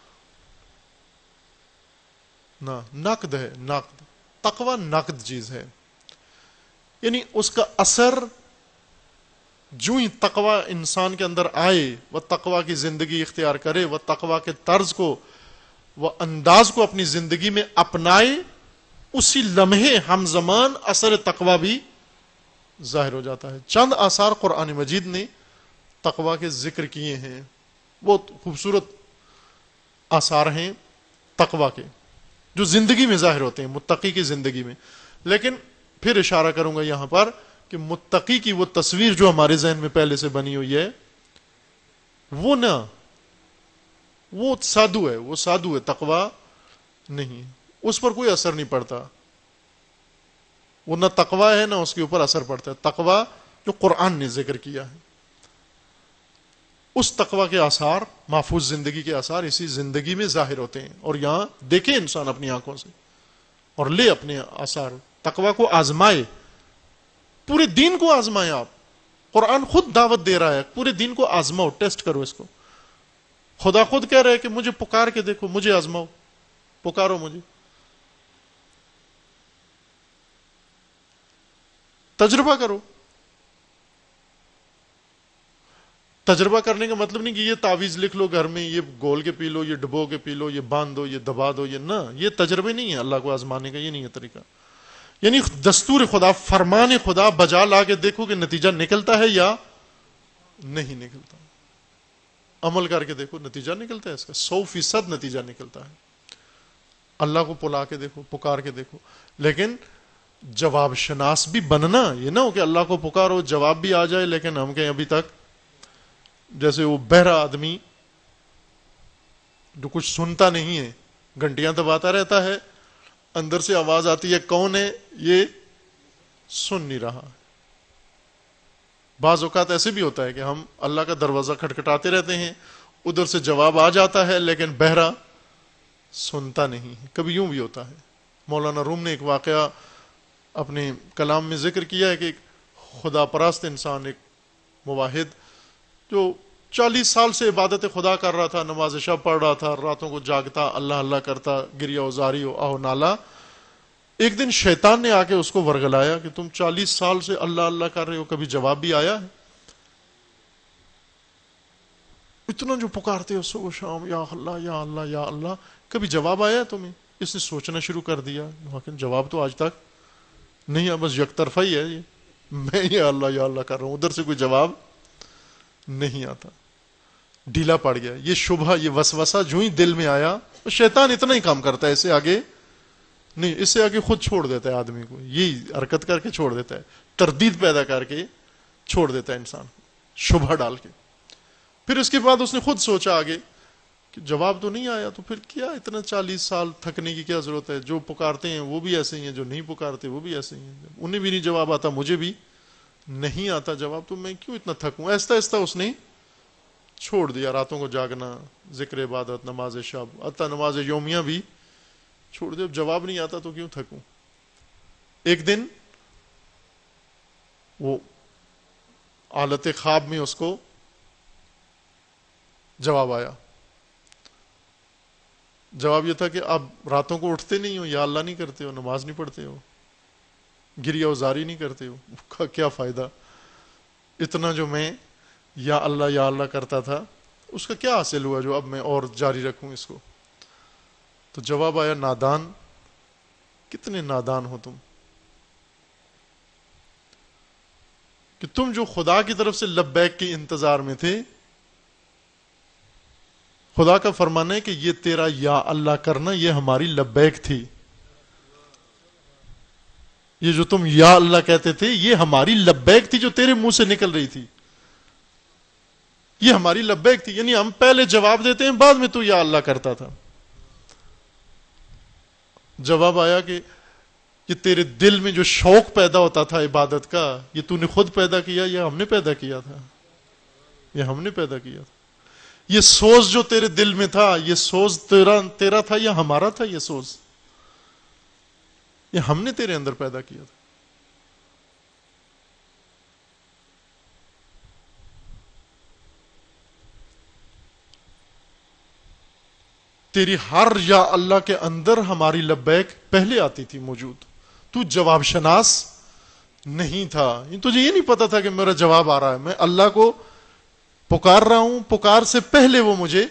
نہ. نقد ہے، نقد. تقوی نقد چیز ہے، یعنی اس کا اثر جو ہی تقوی انسان کے اندر آئے، وہ تقوی کی زندگی اختیار کرے، وہ تقوی کے طرز کو، وہ انداز کو اپنی زندگی میں اپنائے، اسی لمحے ہم زمان اثر تقوی بھی ظاہر ہو جاتا ہے. چند آثار قرآن مجید نے تقوی کے ذکر کیے ہیں، بہت خوبصورت آثار ہیں تقوی کے جو زندگی میں ظاہر ہوتے ہیں، متقی کی زندگی میں. لیکن پھر اشارہ کروں گا یہاں پر کہ متقی کی وہ تصویر جو ہمارے ذہن میں پہلے سے بنی ہوئی ہے وہ نہ، وہ سادھو ہے، وہ سادھو ہے، تقوی نہیں، اس پر کوئی اثر نہیں پڑتا. وہ نہ تقوی ہے نہ اس کے اوپر اثر پڑتا ہے. تقوی جو قرآن نے ذکر کیا ہے، اس تقوی کے آثار، محفوظ زندگی کے آثار اسی زندگی میں ظاہر ہوتے ہیں. اور یہاں دیکھیں انسان اپنی آنکھوں سے اور لے اپنے آثار. تقوی کو آزمائے، پورے دین کو آزمائے. آپ، قرآن خود دعوت دے رہا ہے پورے دین کو آزماؤ، ٹیسٹ کرو اس کو. خدا خود کہہ رہا ہے کہ مجھے پکار کے دیکھو، مجھے آزماؤ، پکارو مجھے، تجربہ کرو. تجربہ کرنے کا مطلب نہیں کہ یہ تعویذ لکھ لو گھر میں، یہ گول کے پی لو، یہ ڈبو کے پی لو، یہ باندھ دو، یہ دبا دو، یہ نہ، یہ تجربے نہیں ہے اللہ کو آزمانے کا، یہ نہیں ہے طریقہ. یعنی دستور خدا، فرمان خدا بجا لا کے دیکھو کہ نتیجہ نکلتا ہے یا نہیں نکلتا. عمل کر کے دیکھو نتیجہ نکلتا ہے اس کا، سو فیصد نتیجہ نکلتا ہے. اللہ کو پلا کے دیکھو، پکار کے دیکھو. لیکن جواب شناس بھی بننا، یہ نہ ہو کہ اللہ کو پکارو جواب بھی آ جائے لیکن ہم کہیں ابھی تک، جیسے وہ بہرا آدمی جو کچھ سنتا نہیں ہے، گھنٹیاں دباتا رہتا ہے، اندر سے آواز آتی ہے کون ہے، یہ سن نہیں رہا. بعض اوقات ایسے بھی ہوتا ہے کہ ہم اللہ کا دروازہ کھٹکھٹاتے رہتے ہیں، ادھر سے جواب آ جاتا ہے لیکن بہرا سنتا نہیں ہے. کبھی یوں بھی ہوتا ہے. مولانا روم نے ایک واقعہ اپنے کلام میں ذکر کیا ہے کہ ایک خدا پرست انسان، ایک موحد جو چالیس سال سے عبادت خدا کر رہا تھا، نماز شب پڑھ رہا تھا، راتوں کو جاگتا، اللہ اللہ کرتا، گریا وزاری و آہ نالا. ایک دن شیطان نے آ کے اس کو ورگلایا کہ تم چالیس سال سے اللہ اللہ کر رہے ہو، کبھی جواب بھی آیا ہے؟ اتنا جو پکارتے ہو صبح شام یا اللہ یا اللہ یا اللہ، کبھی جواب آیا ہے تمہیں؟ اس نے سوچنا شروع کر دیا، لیکن جواب تو آج تک نہیں ہے، بس یک طرفہ ہی ہے، یہ میں یہ اللہ یا اللہ کر رہا ہوں، ادھر سے کوئی جواب نہیں آتا. ڈھیلا پڑ گیا. یہ شبہ، یہ وسوسہ جو ہی دل میں آیا، شیطان اتنا ہی کام کرتا ہے، اس سے آگے نہیں، اس سے آگے خود چھوڑ دیتا ہے آدمی کو، یہی حرکت کر کے چھوڑ دیتا ہے، تردید پیدا کر کے چھوڑ دیتا ہے انسان، شبہ ڈال کے. پھر اس کے بعد اس نے خود سوچا آگے کہ جواب تو نہیں آیا، تو پھر کیا اتنا چالیس سال تھکنے کی کیا ضرورت ہے؟ جو پکارتے ہیں وہ بھی ایسے ہی ہیں، جو نہیں پکارتے وہ بھی ایسے ہی ہیں، انہیں بھی نہیں جواب آتا، مجھے بھی نہیں آتا جواب، تو میں کیوں اتنا تھکوں؟ ایستا ایستا اس نے چھوڑ دیا. راتوں کو جاگنا، ذکر عبادت، نماز شب، حتی نماز یومیہ بھی چھوڑ دیا. جواب نہیں آتا تو کیوں تھکوں؟ ایک دن وہ حالت خواب میں اس کو جواب آیا. جواب یہ تھا کہ آپ راتوں کو اٹھتے نہیں ہو، یا اللہ نہیں کرتے ہو، نماز نہیں پڑھتے ہو، گریہ وزاری نہیں کرتے ہو، کیا فائدہ؟ اتنا جو میں یا اللہ یا اللہ کرتا تھا اس کا کیا حاصل ہوا جو اب میں اور جاری رکھوں اس کو؟ تو جواب آیا، نادان، کتنے نادان ہو تم کہ تم جو خدا کی طرف سے لبیک کے انتظار میں تھے، خدا کا فرمان ہے کہ یہ تیرا یا اللہ کرنا یہ ہماری لبیک تھی. یہ جو تم یا اللہ کہتے تھے یہ ہماری لبیک تھی جو تیرے منہ سے نکل رہی تھی، یہ ہماری لبیک تھی. یعنی ہم پہلے جواب دیتے ہیں، بعد میں تو یا اللہ کرتا تھا. جواب آیا کہ یہ تیرے دل میں جو شوق پیدا ہوتا تھا عبادت کا، یہ تو نے خود پیدا کیا یا ہم نے پیدا کیا تھا؟ یہ ہم نے پیدا کیا تھا. یہ سوز جو تیرے دل میں تھا، یہ سوز تیرا تیرا تھا یا ہمارا تھا؟ یہ سوز یہ ہم نے تیرے اندر پیدا کیا تھا. تیری ہر یا اللہ کے اندر ہماری لبیک پہلے آتی تھی موجود. تو جواب شناس نہیں تھا، تجھے یہ نہیں پتا تھا کہ میرا جواب آ رہا ہے. میں اللہ کو پکار رہا ہوں، پکار سے پہلے وہ مجھے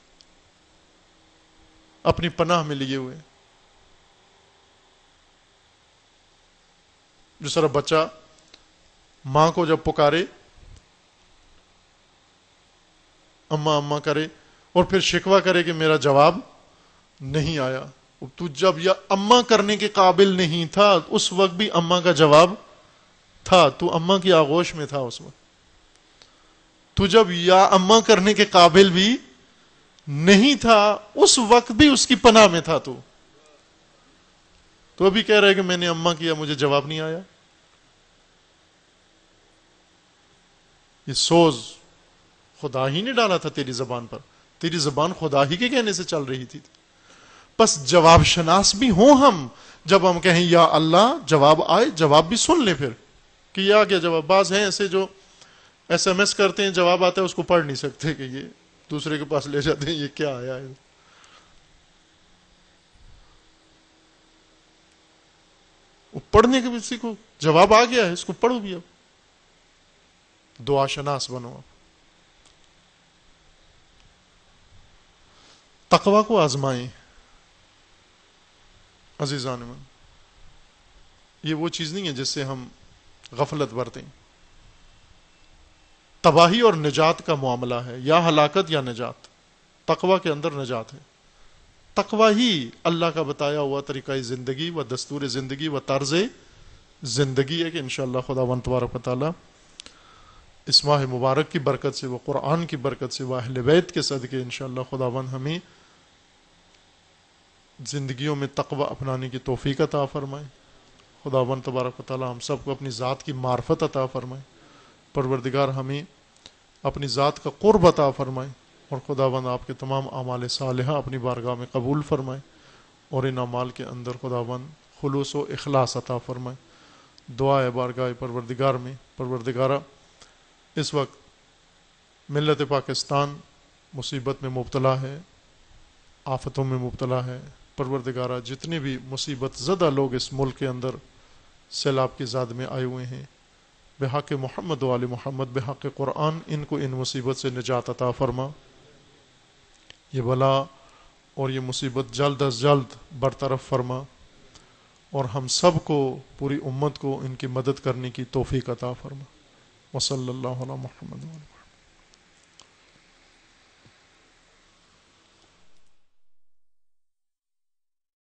اپنی پناہ میں لیے ہوئے. جس طرح بچہ ماں کو جب پکارے، اماں اماں کرے، اور پھر شکوہ کرے کہ میرا جواب نہیں آیا. تو جب یا اماں کرنے کے قابل نہیں تھا، اس وقت بھی اماں کا جواب تھا، تو اماں کی آغوش میں تھا اس وقت. تو جب یا اماں کرنے کے قابل بھی نہیں تھا، اس وقت بھی اس کی پناہ میں تھا. تو تو ابھی کہہ رہے کہ میں نے اماں کیا، مجھے جواب نہیں آیا. یہ سوز خدا ہی نے ڈالا تھا تیری زبان پر، تیری زبان خدا ہی کے کہنے سے چل رہی تھی. بس جواب شناس بھی ہوں ہم، جب ہم کہیں یا اللہ، جواب آئے، جواب بھی سن لیں پھر کہ یہ آ گیا جواب. بعض ہیں ایسے جو ایس ایم ایس کرتے ہیں، جواب آتا ہے اس کو پڑھ نہیں سکتے کہ یہ دوسرے کے پاس لے جاتے ہیں، یہ کیا آیا ہے. وہ پڑھنے کے کسی کو جواب آ گیا ہے، اس کو پڑھو بھی. اب دعا شناس بنو. اب تقوی کو آزمائیں عزیزان من، یہ وہ چیز نہیں ہے جس سے ہم غفلت برتیں. تباہی اور نجات کا معاملہ ہے، یا ہلاکت یا نجات. تقوی کے اندر نجات ہے. تقوی ہی اللہ کا بتایا ہوا طریقہ زندگی و دستور زندگی و طرز زندگی ہے کہ انشاءاللہ خداوند تبارک و تعالی اس ماہ مبارک کی برکت سے، وہ قرآن کی برکت سے، وہ اہل بیت کے صدقے انشاءاللہ خداوند ہمیں زندگیوں میں تقوی اپنانے کی توفیق عطا فرمائے. خداوند تبارک و تعالی ہم سب کو اپنی ذات کی معرفت عطا فرمائے. پروردگار ہمیں اپنی ذات کا قرب عطا فرمائے، اور خداوند آپ کے تمام اعمال صالحہ اپنی بارگاہ میں قبول فرمائے، اور ان اعمال کے اندر خداوند خلوص و اخلاص عطا فرمائے. دعا ہے بارگاہ پروردگار میں، پروردگارہ اس وقت ملت پاکستان مصیبت میں مبتلا ہے، آفتوں میں مبتلا ہے. پروردگارہ جتنے بھی مصیبت زدہ لوگ اس ملک کے اندر سیلاب کی زاد میں آئے ہوئے ہیں، بحق محمد و آل محمد، بحق قرآن، ان کو ان مصیبت سے نجات عطا فرما. یہ بلا اور یہ مصیبت جلد از جلد برطرف فرما، اور ہم سب کو، پوری امت کو ان کی مدد کرنے کی توفیق عطا فرما. وصلی اللہ علی محمد.